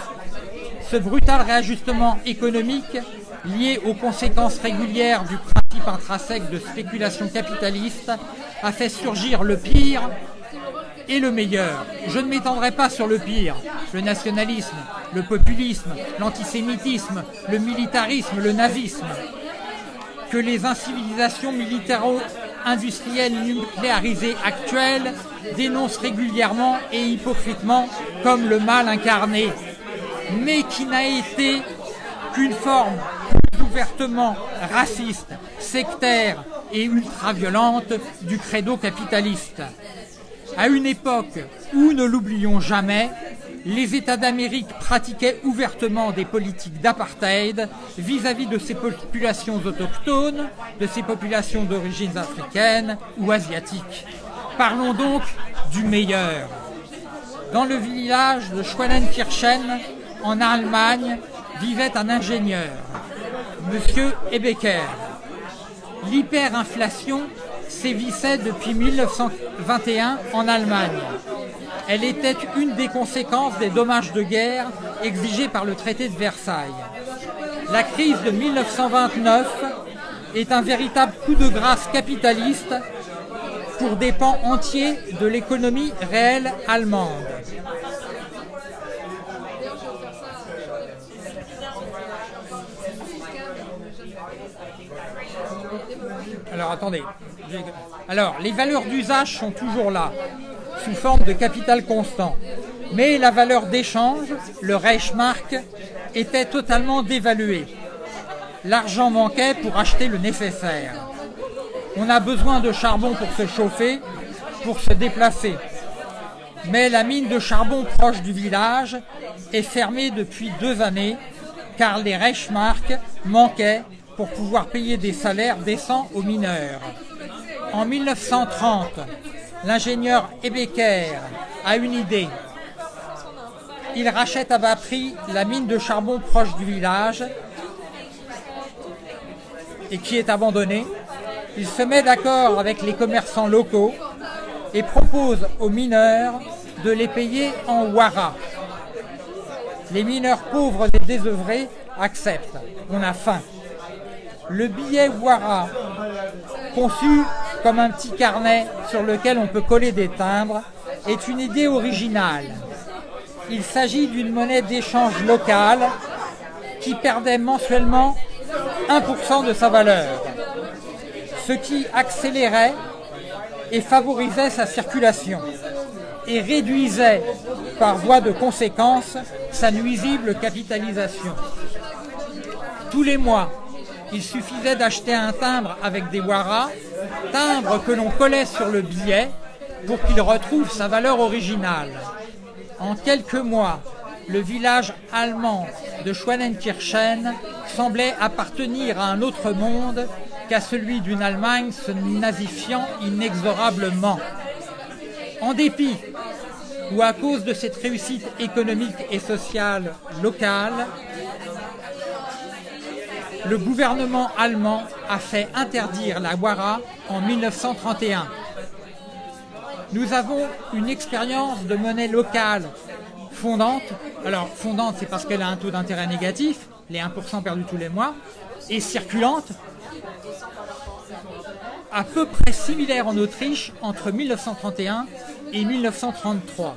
réajustement économique lié aux conséquences régulières du principe intrinsèque de spéculation capitaliste a fait surgir le pire et le meilleur. Je ne m'étendrai pas sur le pire, le nationalisme, le populisme, l'antisémitisme, le militarisme, le nazisme, que les incivilisations militaro-industrielles nucléarisées actuelles dénoncent régulièrement et hypocritement comme le mal incarné, mais qui n'a été qu'une forme plus ouvertement raciste, sectaire et ultra-violente du credo capitaliste. À une époque où, ne l'oublions jamais, les États d'Amérique pratiquaient ouvertement des politiques d'apartheid vis-à-vis de ces populations autochtones, de ces populations d'origine africaine ou asiatique. Parlons donc du meilleur. Dans le village de Schwellenkirchen, en Allemagne, vivait un ingénieur, M. Ebecker. l'hyperinflation sévissait depuis 1921 en Allemagne. Elle était une des conséquences des dommages de guerre exigés par le traité de Versailles. La crise de 1929 est un véritable coup de grâce capitaliste pour des pans entiers de l'économie réelle allemande. Alors attendez. Alors les valeurs d'usage sont toujours là, sous forme de capital constant. Mais la valeur d'échange, le Reichsmark, était totalement dévaluée. L'argent manquait pour acheter le nécessaire. On a besoin de charbon pour se chauffer, pour se déplacer. Mais la mine de charbon proche du village est fermée depuis 2 années, car les Reichsmark manquaient pour pouvoir payer des salaires décents aux mineurs. En 1930, l'ingénieur Hebecker a une idée. Il rachète à bas prix la mine de charbon proche du village et qui est abandonnée. Il se met d'accord avec les commerçants locaux et propose aux mineurs de les payer en wara. Les mineurs pauvres et désœuvrés acceptent. On a faim. Le billet wara, conçu comme un petit carnet sur lequel on peut coller des timbres, est une idée originale. Il s'agit d'une monnaie d'échange locale qui perdait mensuellement 1% de sa valeur, ce qui accélérait et favorisait sa circulation et réduisait par voie de conséquence sa nuisible capitalisation. Tous les mois, il suffisait d'acheter un timbre avec des waras, timbre que l'on collait sur le billet pour qu'il retrouve sa valeur originale. En quelques mois, le village allemand de Schwanenkirchen semblait appartenir à un autre monde qu'à celui d'une Allemagne se nazifiant inexorablement. En dépit ou à cause de cette réussite économique et sociale locale, le gouvernement allemand a fait interdire la wara en 1931. Nous avons une expérience de monnaie locale fondante. Alors, fondante, c'est parce qu'elle a un taux d'intérêt négatif, les 1% perdus tous les mois, et circulante, à peu près similaire en Autriche entre 1931 et 1933.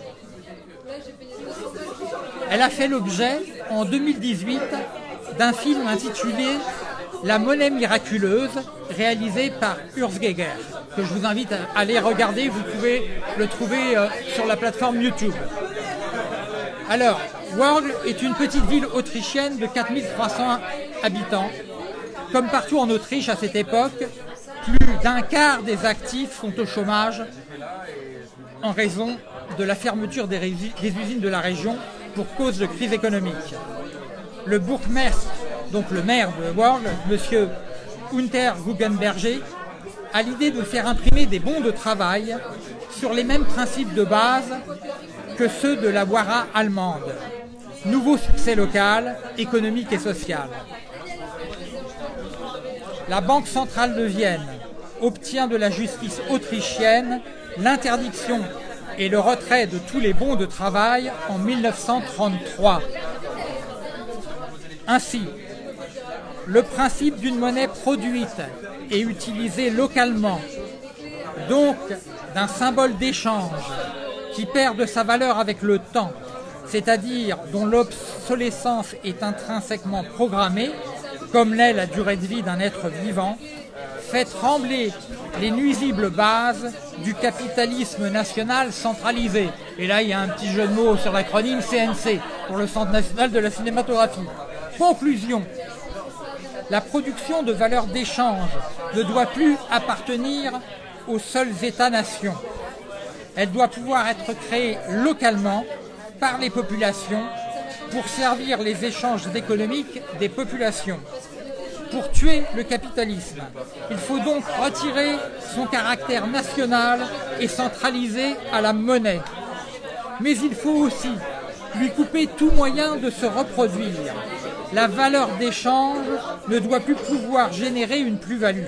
Elle a fait l'objet, en 2018, d'un film intitulé « La monnaie miraculeuse » réalisé par Urs Geiger, que je vous invite à aller regarder. Vous pouvez le trouver sur la plateforme YouTube. Alors, Wörgl est une petite ville autrichienne de 4300 habitants. Comme partout en Autriche à cette époque, plus d'un quart des actifs sont au chômage en raison de la fermeture des usines de la région pour cause de crise économique. Le bourgmestre, donc le maire de Wörgl, M. Unter Guggenberger, a l'idée de faire imprimer des bons de travail sur les mêmes principes de base que ceux de la wara allemande. Nouveau succès local, économique et social. La Banque centrale de Vienne obtient de la justice autrichienne l'interdiction et le retrait de tous les bons de travail en 1933. Ainsi, le principe d'une monnaie produite et utilisée localement, donc d'un symbole d'échange qui perd de sa valeur avec le temps, c'est-à-dire dont l'obsolescence est intrinsèquement programmée, comme l'est la durée de vie d'un être vivant, fait trembler les nuisibles bases du capitalisme national centralisé. Et là, il y a un petit jeu de mots sur l'acronyme CNC, pour le Centre national de la cinématographie. Conclusion. La production de valeurs d'échange ne doit plus appartenir aux seuls États-nations. Elle doit pouvoir être créée localement par les populations pour servir les échanges économiques des populations. Pour tuer le capitalisme, il faut donc retirer son caractère national et centralisé à la monnaie. Mais il faut aussi lui couper tout moyen de se reproduire. La valeur d'échange ne doit plus pouvoir générer une plus-value.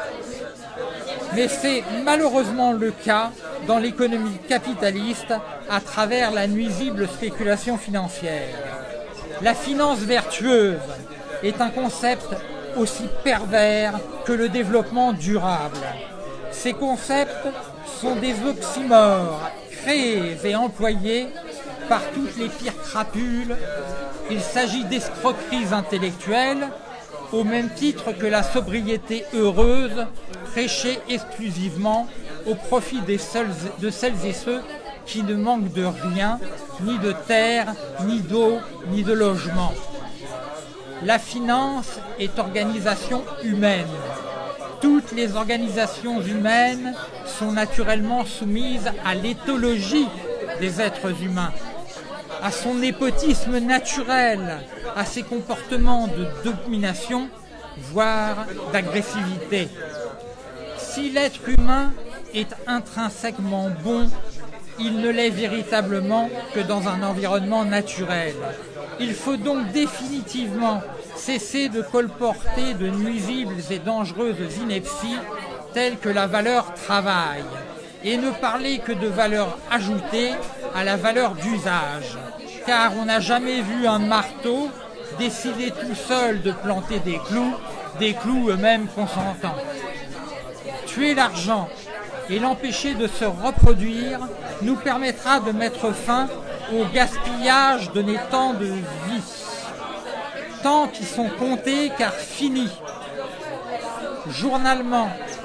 Mais c'est malheureusement le cas dans l'économie capitaliste à travers la nuisible spéculation financière. La finance vertueuse est un concept aussi pervers que le développement durable. Ces concepts sont des oxymores créés et employés par toutes les pires crapules. Il s'agit d'escroqueries intellectuelles au même titre que la sobriété heureuse prêchée exclusivement au profit de celles et ceux qui ne manquent de rien, ni de terre, ni d'eau, ni de logement. La finance est organisation humaine. Toutes les organisations humaines sont naturellement soumises à l'éthologie des êtres humains, à son népotisme naturel, à ses comportements de domination, voire d'agressivité. Si l'être humain est intrinsèquement bon, il ne l'est véritablement que dans un environnement naturel. Il faut donc définitivement cesser de colporter de nuisibles et dangereuses inepties telles que la valeur travail et ne parler que de valeur ajoutée à la valeur d'usage. Car on n'a jamais vu un marteau décider tout seul de planter des clous eux-mêmes consentants. Tuer l'argent et l'empêcher de se reproduire nous permettra de mettre fin au gaspillage de nos temps de vie. Temps qui sont comptés car finis. Journellement,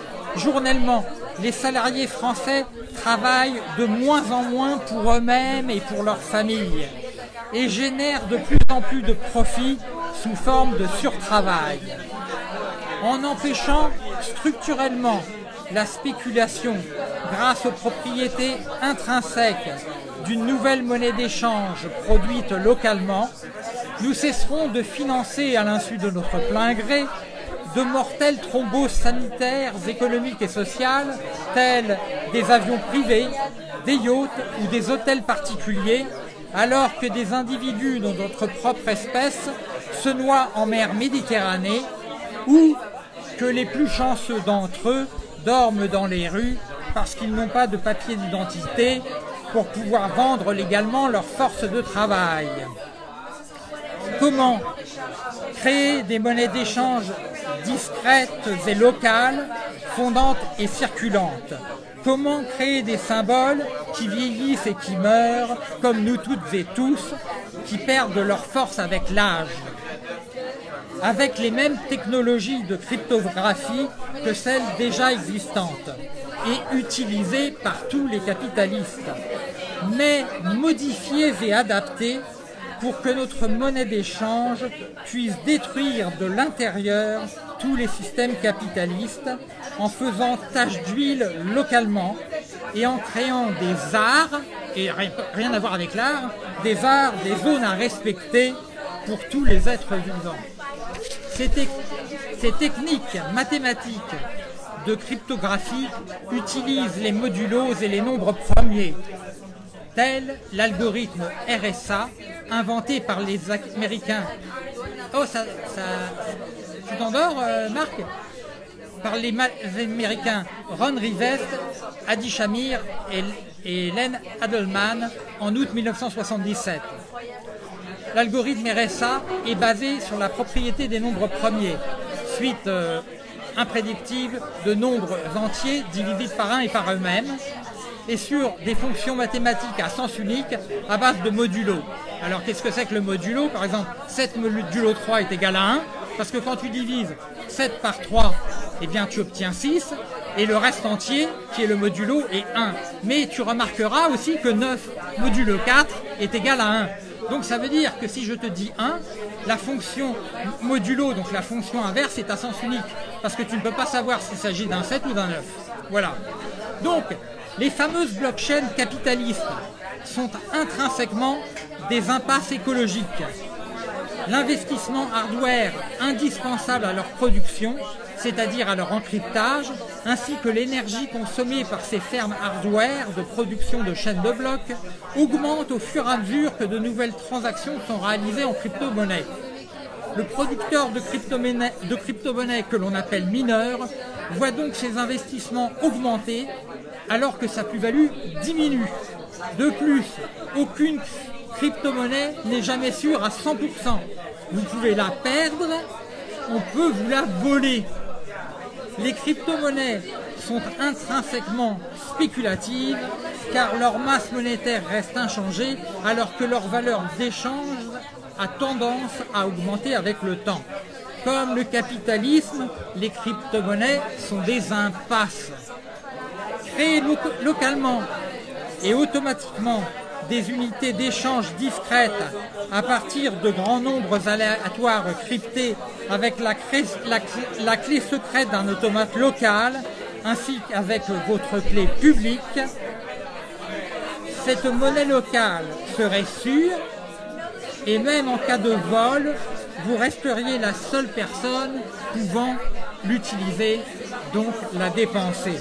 les salariés français travaillent de moins en moins pour eux-mêmes et pour leurs familles et génèrent de plus en plus de profits sous forme de surtravail. En empêchant structurellement la spéculation grâce aux propriétés intrinsèques d'une nouvelle monnaie d'échange produite localement, nous cesserons de financer à l'insu de notre plein gré de mortelles thromboses sanitaires, économiques et sociales, telles des avions privés, des yachts ou des hôtels particuliers, alors que des individus de notre propre espèce se noient en mer Méditerranée ou que les plus chanceux d'entre eux dorment dans les rues parce qu'ils n'ont pas de papier d'identité pour pouvoir vendre légalement leur force de travail. Comment créer des monnaies d'échange discrètes et locales, fondantes et circulantes? Comment créer des symboles qui vieillissent et qui meurent, comme nous toutes et tous, qui perdent leur force avec l'âge? Avec les mêmes technologies de cryptographie que celles déjà existantes et utilisées par tous les capitalistes, mais modifiées et adaptées pour que notre monnaie d'échange puisse détruire de l'intérieur tous les systèmes capitalistes en faisant tache d'huile localement et en créant des arts, et rien à voir avec l'art, des arts, des zones à respecter pour tous les êtres vivants. Ces techniques mathématiques de cryptographie utilisent les modulos et les nombres premiers, tel l'algorithme RSA inventé par les Américains. Oh, tu t'endors, Marc? Par les Américains Ron Rivest, Adi Shamir et Len Adelman en août 1977. L'algorithme RSA est basé sur la propriété des nombres premiers, suite imprédictive de nombres entiers divisibles par 1 et par eux-mêmes, et sur des fonctions mathématiques à sens unique à base de modulo. Alors qu'est-ce que c'est que le modulo? Par exemple, 7 modulo 3 est égal à 1, parce que quand tu divises 7 par 3, eh bien tu obtiens 6, et le reste entier, qui est le modulo, est 1. Mais tu remarqueras aussi que 9 modulo 4 est égal à 1. Donc ça veut dire que si je te dis 1, la fonction modulo, donc la fonction inverse, est à sens unique, parce que tu ne peux pas savoir s'il s'agit d'un 7 ou d'un 9. Voilà. Donc, les fameuses blockchains capitalistes sont intrinsèquement des impasses écologiques. L'investissement hardware indispensable à leur production c'est-à-dire à leur encryptage, ainsi que l'énergie consommée par ces fermes hardware de production de chaînes de blocs, augmente au fur et à mesure que de nouvelles transactions sont réalisées en crypto-monnaie. Le producteur de crypto-monnaie que l'on appelle mineur voit donc ses investissements augmenter alors que sa plus-value diminue. De plus, aucune crypto-monnaie n'est jamais sûre à 100%. Vous pouvez la perdre, on peut vous la voler. Les crypto-monnaies sont intrinsèquement spéculatives car leur masse monétaire reste inchangée alors que leur valeur d'échange a tendance à augmenter avec le temps. Comme le capitalisme, les crypto-monnaies sont des impasses. Créer localement et automatiquement des unités d'échange discrètes à partir de grands nombres aléatoires cryptés avec la clé secrète d'un automate local ainsi qu'avec votre clé publique, cette monnaie locale serait sûre et même en cas de vol, vous resteriez la seule personne pouvant l'utiliser, donc la dépenser.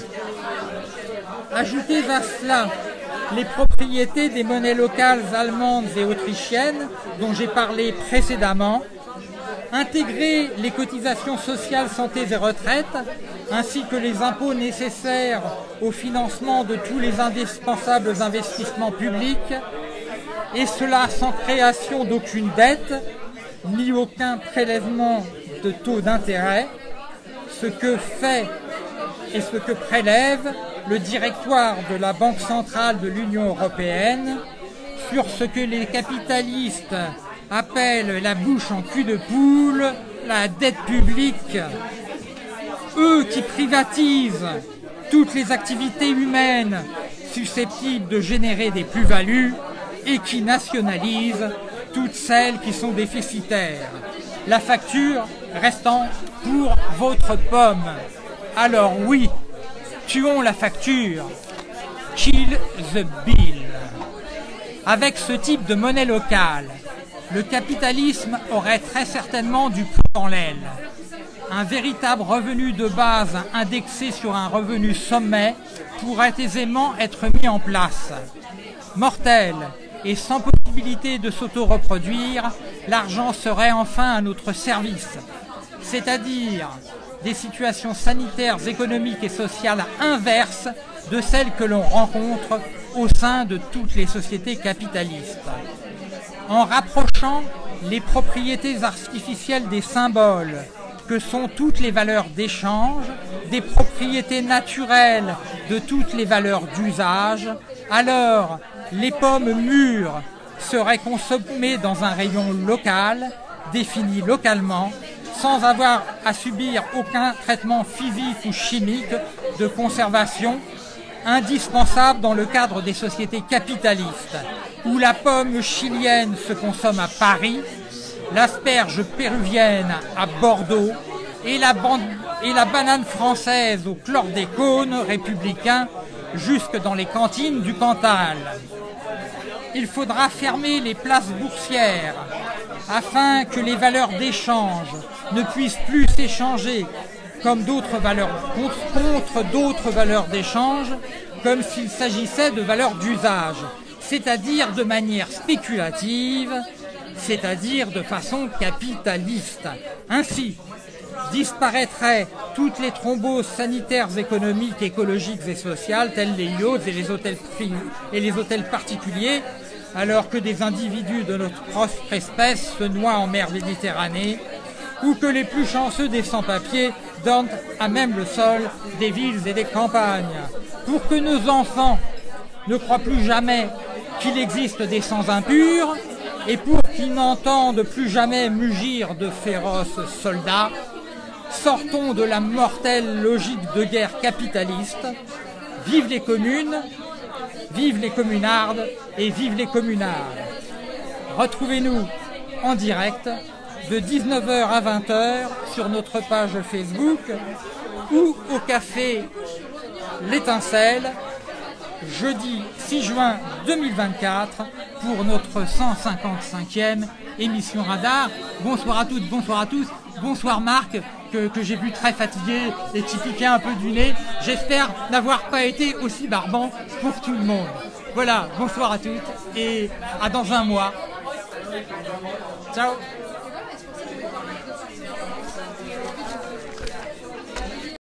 Ajoutez à cela les propriétés des monnaies locales allemandes et autrichiennes dont j'ai parlé précédemment, intégrer les cotisations sociales, santé et retraite, ainsi que les impôts nécessaires au financement de tous les indispensables investissements publics, et cela sans création d'aucune dette, ni aucun prélèvement de taux d'intérêt, ce que fait et ce que prélève le directoire de la Banque centrale de l'Union européenne sur ce que les capitalistes appellent la bouche en cul de poule, la dette publique. Eux qui privatisent toutes les activités humaines susceptibles de générer des plus-values et qui nationalisent toutes celles qui sont déficitaires. La facture restant pour votre pomme. Alors oui, tuons la facture. Kill the bill. Avec ce type de monnaie locale, le capitalisme aurait très certainement du plomb dans l'aile. Un véritable revenu de base indexé sur un revenu sommet pourrait aisément être mis en place. Mortel et sans possibilité de s'auto-reproduire, l'argent serait enfin à notre service, c'est-à-dire des situations sanitaires, économiques et sociales inverses de celles que l'on rencontre au sein de toutes les sociétés capitalistes. En rapprochant les propriétés artificielles des symboles, que sont toutes les valeurs d'échange, des propriétés naturelles de toutes les valeurs d'usage, alors les pommes mûres seraient consommées dans un rayon local, défini localement, sans avoir à subir aucun traitement physique ou chimique de conservation, indispensable dans le cadre des sociétés capitalistes, où la pomme chilienne se consomme à Paris, l'asperge péruvienne à Bordeaux et la banane française au chlordécone républicain jusque dans les cantines du Cantal. Il faudra fermer les places boursières afin que les valeurs d'échange ne puissent plus s'échanger comme d'autres valeurs contre d'autres valeurs d'échange, comme s'il s'agissait de valeurs d'usage, c'est-à-dire de manière spéculative, c'est-à-dire de façon capitaliste. Ainsi, disparaîtraient toutes les thromboses sanitaires, économiques, écologiques et sociales, telles les yachts et les hôtels particuliers, alors que des individus de notre propre espèce se noient en mer Méditerranée, ou que les plus chanceux des sans-papiers dorment à même le sol des villes et des campagnes. Pour que nos enfants ne croient plus jamais qu'il existe des sangs impurs, et pour qu'ils n'entendent plus jamais mugir de féroces soldats, sortons de la mortelle logique de guerre capitaliste. Vive les communes, vive les communardes et vive les communards. Retrouvez-nous en direct de 19h à 20h sur notre page Facebook ou au café L'Étincelle, jeudi 6 juin 2024 pour notre 155e émission Radar. Bonsoir à toutes, bonsoir à tous, bonsoir Marc, que j'ai vu très fatigué et qui piquait un peu du nez. J'espère n'avoir pas été aussi barbant pour tout le monde. Voilà, bonsoir à toutes et à dans un mois. Ciao.